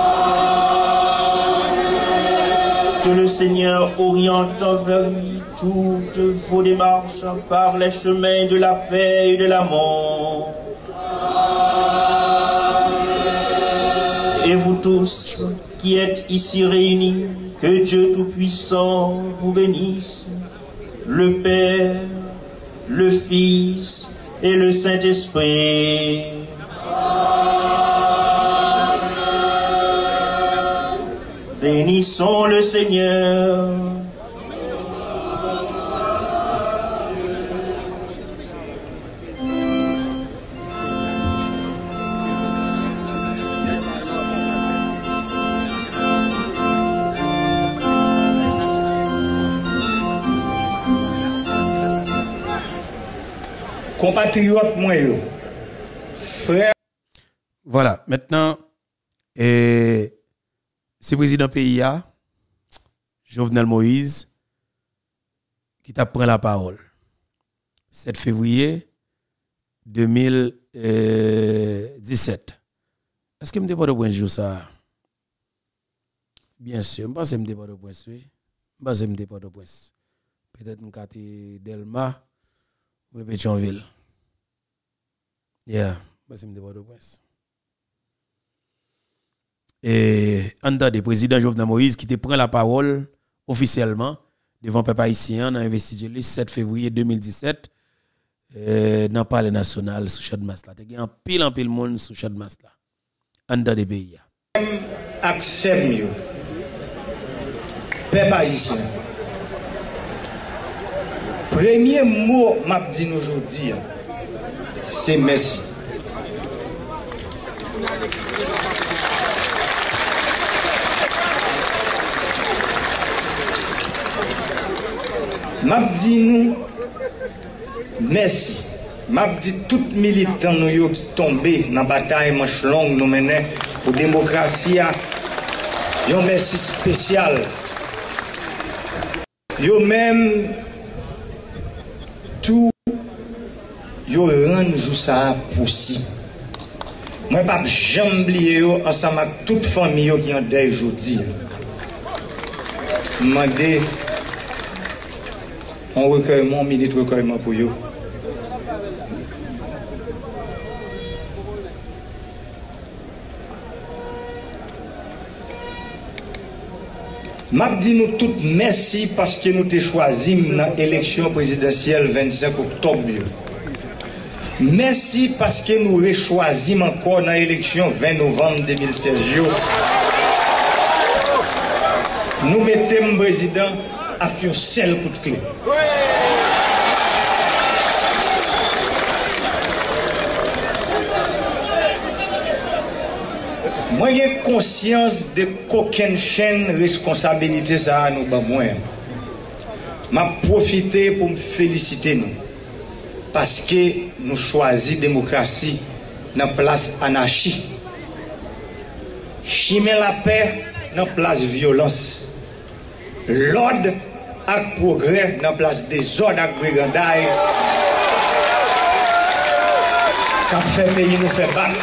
Que le Seigneur oriente vers lui toutes vos démarches par les chemins de la paix et de l'amour. Et vous tous qui êtes ici réunis, que Dieu Tout-Puissant vous bénisse, le Père, le Fils et le Saint-Esprit. Bénissons le Seigneur. Compatriotes, moi, frère. Voilà, maintenant, et c'est le président P I A, Jovenel Moïse, qui t'a pris la parole. sept février deux mille dix-sept. Est-ce que je me pas de point de ça? Bien sûr, je pense que je me pas de point. Je pense que je me pas de point. Peut-être que je Delma ou Pétionville. Yeah, je pense que je me pas de point. Et en tant que président Jovenel Moïse qui te prend la parole officiellement devant le peuple haïtien dans l'investiture le sept février deux mille dix-sept euh, dans le palais national sous Chadmas là. Il y a un pile en pile monde sous Chadmas là. En tant que pays. Accepte mieux. Peuple haïtien. Premier mot m'a dit aujourd'hui, c'est merci. M'a dit nous merci. M'a dit tout militant nous qui tombé dans la bataille manche longue nous mener pour la démocratie. Un merci spécial. Yo même tout yo rend ça possible. Moi, pas jamais oublier ensemble avec toute famille qui en deuil aujourd'hui. Demandez un recueillement, un minute recueillement pour eux. M'a dit nous toutes merci parce que nous t'ai choisi dans l'élection présidentielle vingt-cinq octobre. Merci parce que nous avons choisi encore dans l'élection vingt novembre deux mille seize. Nous mettons le président avec un seul coup de clé. Moi, j'ai conscience de qu'aucune chaîne responsabilité ça à nous. M'a profité pour me féliciter nous. Parce que nous choisissons la démocratie dans la place anarchie. Chimer la paix dans la place violence. L'ordre et progrès dans la place désordre et brigandaille. Quand fait pays nous fait battre.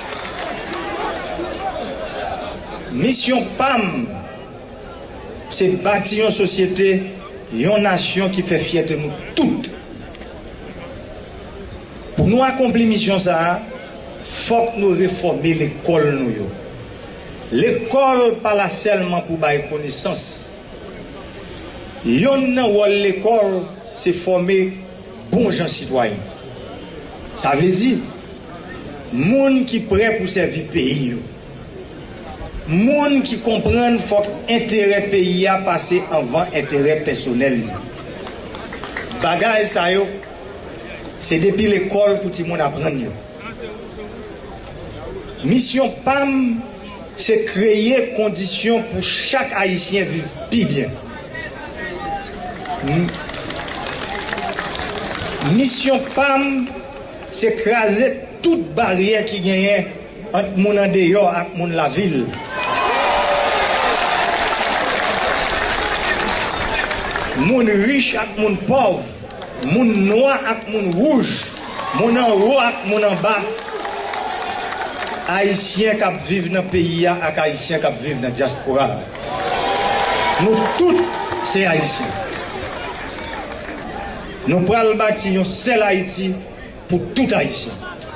Mission P A M, c'est bâtir une société, une nation qui fait fierté nous toutes. Pour nous accomplir mission ça, il faut que nous réformions l'école. L'école pas là seulement pour bailler connaissance. L'école, c'est former bons gens citoyens. Ça veut dire, monde qui prêt pour servir le pays. Monde qui comprennent faut intérêt pays a passé avant intérêt personnel. Bagay ça yo, c'est depuis l'école pour tout le monde apprendre. Mission P A M, c'est créer conditions pour chaque Haïtien vivre plus bien. Mission P A M, c'est craser toute barrière qui gagne entre mon en dehors et mon la ville. Moun riche ak moun pauvre, moun noir ak moun rouge, moun en haut ak moun en bas. Haïtiens qui vivent dans le pays ak Haïtiens qui vivent dans la diaspora. Nous tous, c'est Haïtiens. Nous prenons bâtir un seul Haïti pour tout Haïtien.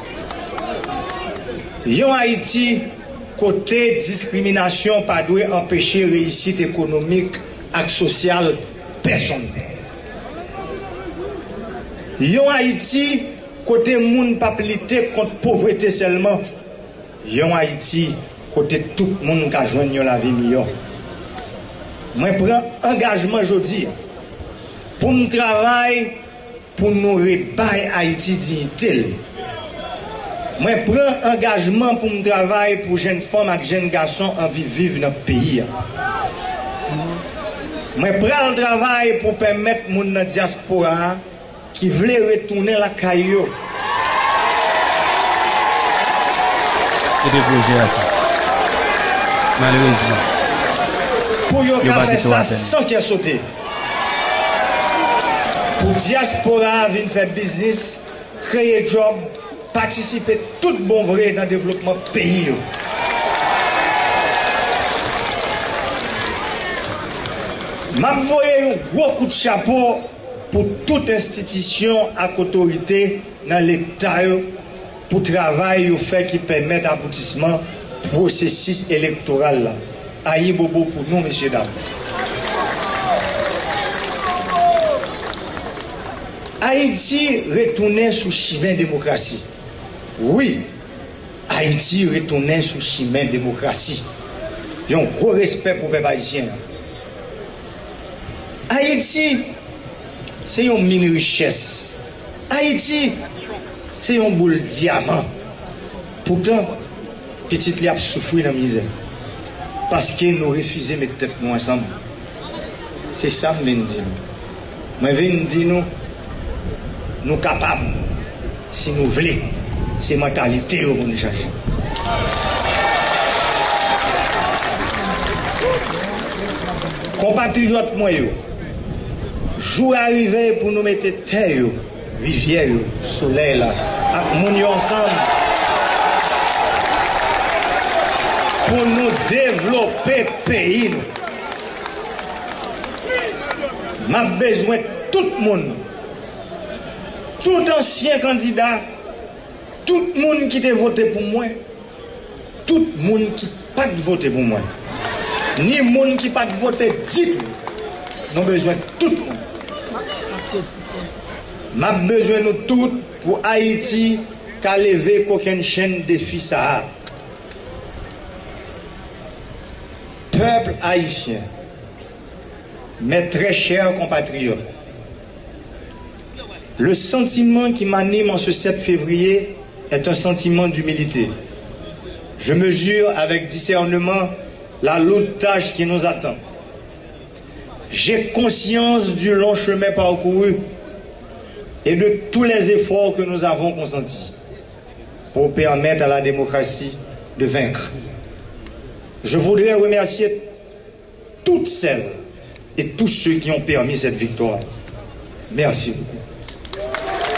Yon Haïti, côté discrimination, pas doit empêcher réussite économique et sociale. Personne. Yon Haïti, côté moun pas plité contre pauvreté seulement. Yon Haïti, côté tout le monde qui a joint la vie meilleure. Moi, je prends engagement aujourd'hui pour me travailler pour nous réparer Haïti dignité. Moi, je prends engagement pour me travailler pour jeunes femmes et jeunes garçons en vivre dans le pays. Je prends le travail pour permettre à la diaspora qui veut retourner la caillou. C'est des projets à ça. Malheureusement. Pour y faire ça sans qu'il saute. Pour la diaspora venir faire business, créer job, participer tout bon vrai dans le développement du pays. Je m'envoie un gros coup de chapeau pour toute institution et autorité dans l'État pour le travail fait qui permet l'aboutissement du processus électoral. Aïe bobo pour nous, messieurs, dames. Haïti retournait sous chemin démocratie. Oui, Haïti retournait sous chemin démocratie. J'ai un gros respect pour les Haïtiens. Haïti, c'est une mine richesse. Haïti, c'est un boule diamant. Pourtant, petit li a souffert dans la misère. Parce que nous refusons de mettre tête nous ensemble. C'est ça que je viens de dire. Je viens de dire nous, nous sommes capables, si nous voulons, c'est la mentalité au monde changer. Compatriotes, moi, jour arrivé pour nous mettre terre, rivière, soleil, là, avec nous ensemble. pour nous développer le pays. M'a besoin de tout le monde, tout ancien candidat, tout le monde qui a voté pour moi, tout le monde qui n'a pas voté pour moi, ni le monde qui n'a pas voté du tout. Nous avons besoin de tout le monde. M'a besoin de tout pour Haïti qu'à lever qu'aucune chaîne défi ça. Peuple haïtien, mes très chers compatriotes, le sentiment qui m'anime en ce sept février est un sentiment d'humilité. Je mesure avec discernement la lourde tâche qui nous attend. J'ai conscience du long chemin parcouru et de tous les efforts que nous avons consentis pour permettre à la démocratie de vaincre. Je voudrais remercier toutes celles et tous ceux qui ont permis cette victoire. Merci beaucoup.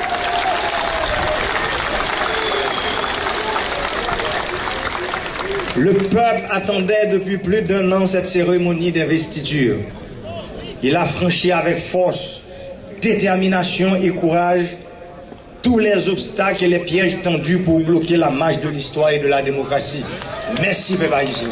Le peuple attendait depuis plus d'un an cette cérémonie d'investiture. Il a franchi avec force, détermination et courage tous les obstacles et les pièges tendus pour bloquer la marche de l'histoire et de la démocratie. Merci, peuple haïtien.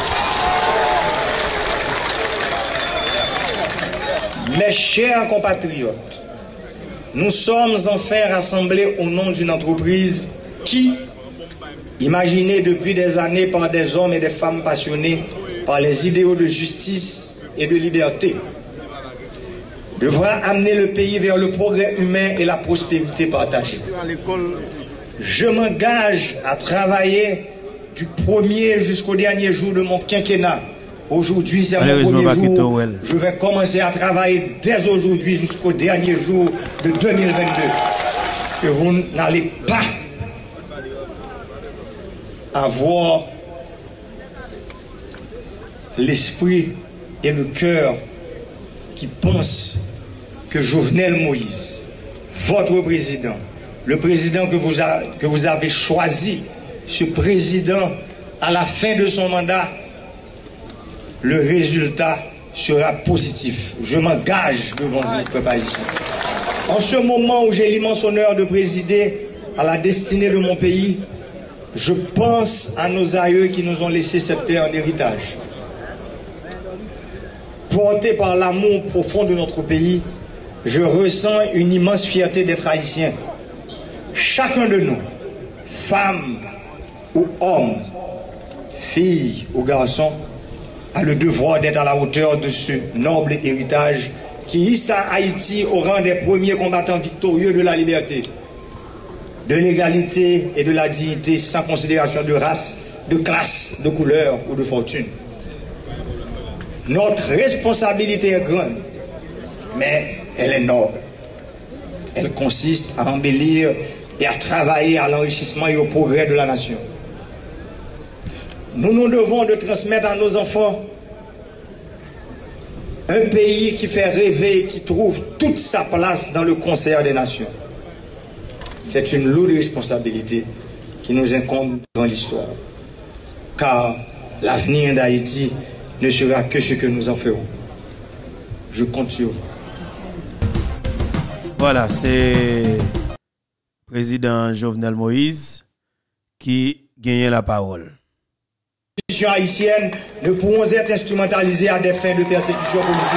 Mes chers compatriotes, nous sommes enfin rassemblés au nom d'une entreprise qui, imaginée depuis des années par des hommes et des femmes passionnés par les idéaux de justice et de liberté, devra amener le pays vers le progrès humain et la prospérité partagée. Je m'engage à travailler du premier jusqu'au dernier jour de mon quinquennat. Aujourd'hui, c'est mon premier jour. Je vais commencer à travailler dès aujourd'hui jusqu'au dernier jour de deux mille vingt-deux. Que vous n'allez pas avoir l'esprit et le cœur qui pensent que Jovenel Moïse, votre président, le président que vous, a, que vous avez choisi, ce président, à la fin de son mandat, le résultat sera positif. Je m'engage devant vous, peuple haïtien. En ce moment où j'ai l'immense honneur de présider à la destinée de mon pays, je pense à nos aïeux qui nous ont laissé cette terre en héritage. Porté par l'amour profond de notre pays, je ressens une immense fierté d'être haïtien. Chacun de nous, femmes ou hommes, filles ou garçons, a le devoir d'être à la hauteur de ce noble héritage qui hisse Haïti au rang des premiers combattants victorieux de la liberté, de l'égalité et de la dignité sans considération de race, de classe, de couleur ou de fortune. Notre responsabilité est grande, mais elle est noble. Elle consiste à embellir et à travailler à l'enrichissement et au progrès de la nation. Nous nous devons de transmettre à nos enfants un pays qui fait rêver et qui trouve toute sa place dans le concert des nations. C'est une lourde responsabilité qui nous incombe dans l'histoire. Car l'avenir d'Haïti ne sera que ce que nous en ferons. Je compte sur vous. Voilà, c'est le président Jovenel Moïse qui gagne la parole. Les institutions haïtiennes ne pourront être instrumentalisées à des fins de persécution politique.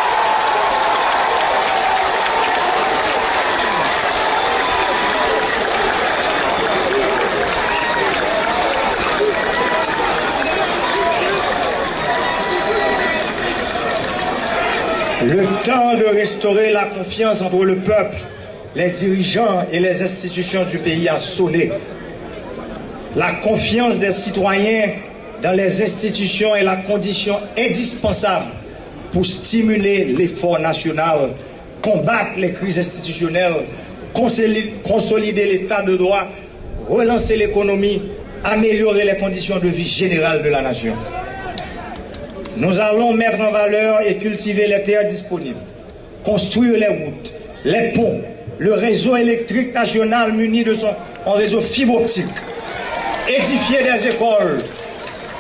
Le temps de restaurer la confiance entre le peuple, les dirigeants et les institutions du pays a sonné. La confiance des citoyens dans les institutions est la condition indispensable pour stimuler l'effort national, combattre les crises institutionnelles, consolider l'état de droit, relancer l'économie, améliorer les conditions de vie générales de la nation. Nous allons mettre en valeur et cultiver les terres disponibles, construire les routes, les ponts, le réseau électrique national muni de son réseau fibre optique, édifier des écoles,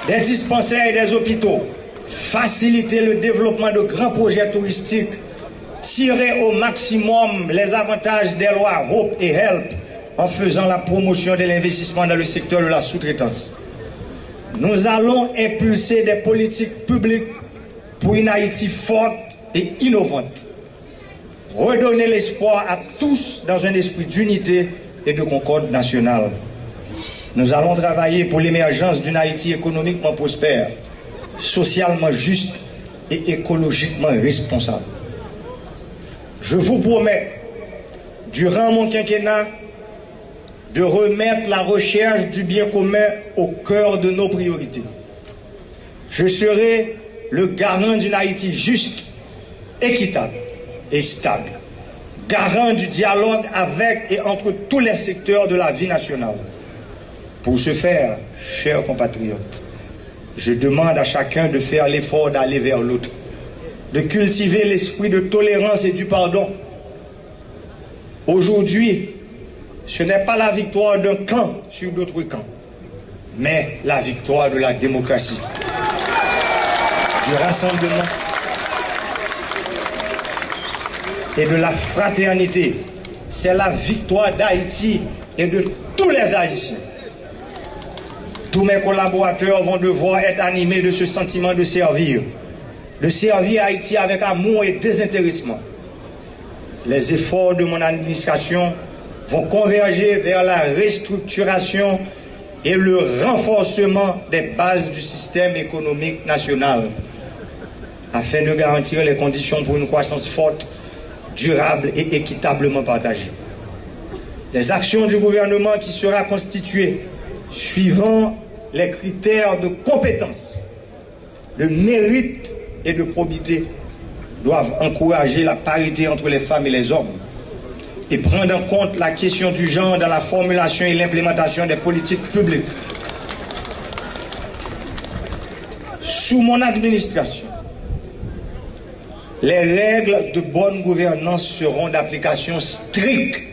des dispensaires et des hôpitaux, faciliter le développement de grands projets touristiques, tirer au maximum les avantages des lois Hope et Help en faisant la promotion de l'investissement dans le secteur de la sous-traitance. Nous allons impulser des politiques publiques pour une Haïti forte et innovante. Redonner l'espoir à tous dans un esprit d'unité et de concorde nationale. Nous allons travailler pour l'émergence d'une Haïti économiquement prospère, socialement juste et écologiquement responsable. Je vous promets, durant mon quinquennat, de remettre la recherche du bien commun au cœur de nos priorités. Je serai le garant d'une Haïti juste, équitable et stable, garant du dialogue avec et entre tous les secteurs de la vie nationale. Pour ce faire, chers compatriotes, je demande à chacun de faire l'effort d'aller vers l'autre, de cultiver l'esprit de tolérance et du pardon. Aujourd'hui, ce n'est pas la victoire d'un camp sur d'autres camps, mais la victoire de la démocratie, du rassemblement et de la fraternité. C'est la victoire d'Haïti et de tous les Haïtiens. Tous mes collaborateurs vont devoir être animés de ce sentiment de servir, de servir Haïti avec amour et désintéressement. Les efforts de mon administration vont converger vers la restructuration et le renforcement des bases du système économique national, afin de garantir les conditions pour une croissance forte, durable et équitablement partagée. Les actions du gouvernement qui sera constituée suivant les critères de compétence, de mérite et de probité doivent encourager la parité entre les femmes et les hommes et prendre en compte la question du genre dans la formulation et l'implémentation des politiques publiques. Sous mon administration, les règles de bonne gouvernance seront d'application stricte.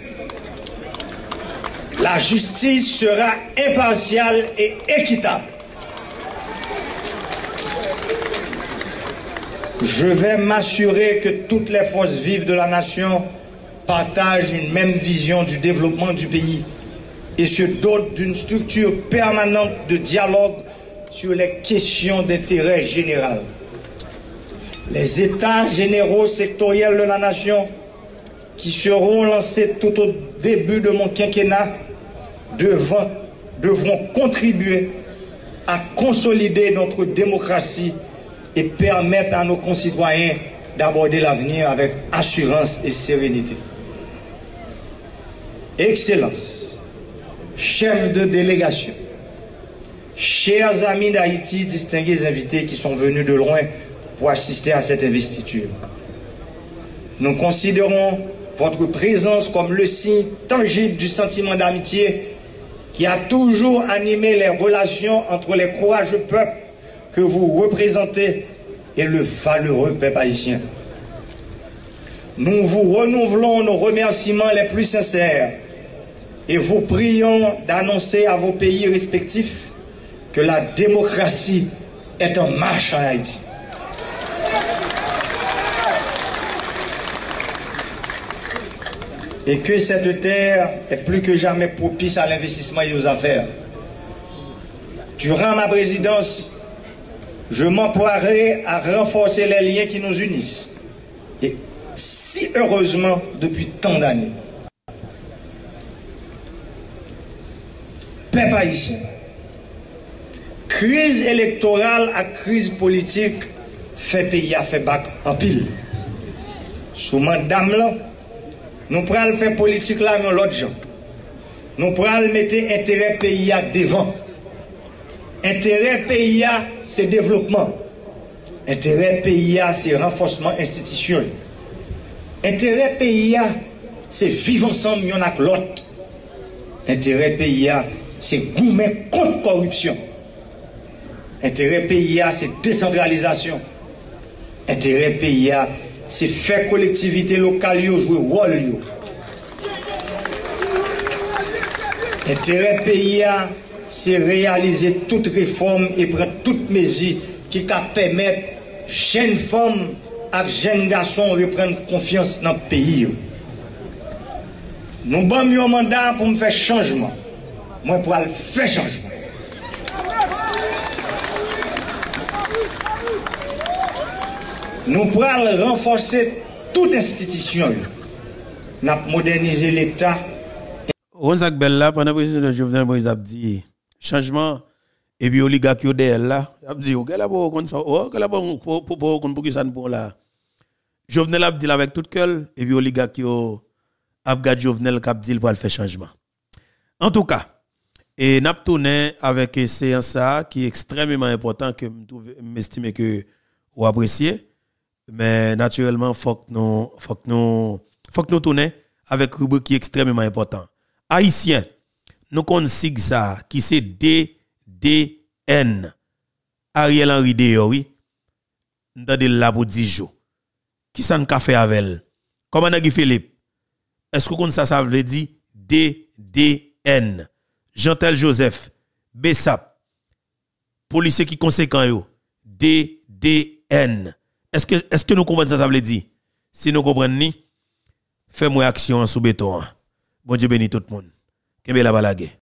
La justice sera impartiale et équitable. Je vais m'assurer que toutes les forces vives de la nation partagent une même vision du développement du pays et se dotent d'une structure permanente de dialogue sur les questions d'intérêt général. Les états généraux sectoriels de la nation qui seront lancés tout au début de mon quinquennat devront, devront contribuer à consolider notre démocratie et permettre à nos concitoyens d'aborder l'avenir avec assurance et sérénité. Excellences, chefs de délégation, chers amis d'Haïti, distingués invités qui sont venus de loin pour assister à cette investiture. Nous considérons votre présence comme le signe tangible du sentiment d'amitié qui a toujours animé les relations entre les courageux peuples que vous représentez et le valeureux peuple haïtien. Nous vous renouvelons nos remerciements les plus sincères et vous prions d'annoncer à vos pays respectifs que la démocratie est en marche en Haïti. Et que cette terre est plus que jamais propice à l'investissement et aux affaires. Durant ma présidence, je m'emploierai à renforcer les liens qui nous unissent. Et si heureusement, depuis tant d'années. Peuple haïtien, crise électorale à crise politique fait pays à fait bac en pile. Sous madame là, nous prenons faire politique là, mais l'autre gens. Nous prenons mettre intérêt pays à devant. Intérêt pays à c'est développement. Intérêt pays à c'est renforcement institutionnel. Intérêt pays à c'est vivre ensemble y'en a que l'autre. Intérêt pays à c'est goumer contre corruption. Intérêt pays à c'est décentralisation. Intérêt pays à c'est faire collectivité locale jouer rôle yo. Intérêt pays c'est réaliser toute réforme et prendre toutes mesures qui permettent jeunes femmes et jeunes garçons de reprendre confiance dans le pays. Nous avons un mandat pour me faire changement. Moi, pour faire changement. Nous pourrons renforcer toute institution. Nous avons modernisé l'État. Ronzak Bella, pendant que le président Jovenel Moïse a dit changement, et puis oligarque derrière là, a dit, ok, là, pour qu'on ça, ok, là, pour pour pour pour que ça ne pour là. Jovenel a dit avec tout cœur, et puis oligarque a gardé Jovenel qui a dit pour faire changement. En tout cas, et n'a tourné avec une séance qui est extrêmement important que m'estime que vous appréciez. Mais naturellement, faut que nous, faut que nous, faut que nous tournions avec une rubrique qui est extrêmement important. Haïtien, nous connaissons ça, qui c'est D D N. Ariel Henry Deyo, oui. Nous avons là pour dix jours. Qui ça nous a fait avec elle? Comment Guy Philippe? Est-ce que vous ça, ça veut dire D D N? Jean-Tel Joseph, Bessap, policier qui conséquent yo, D D N. Est-ce que, est-ce que nous comprenons ça, ça veut dire? Si nous comprenons, fais-moi action sous béton. Bon Dieu bénit tout le monde. Kembe la balage.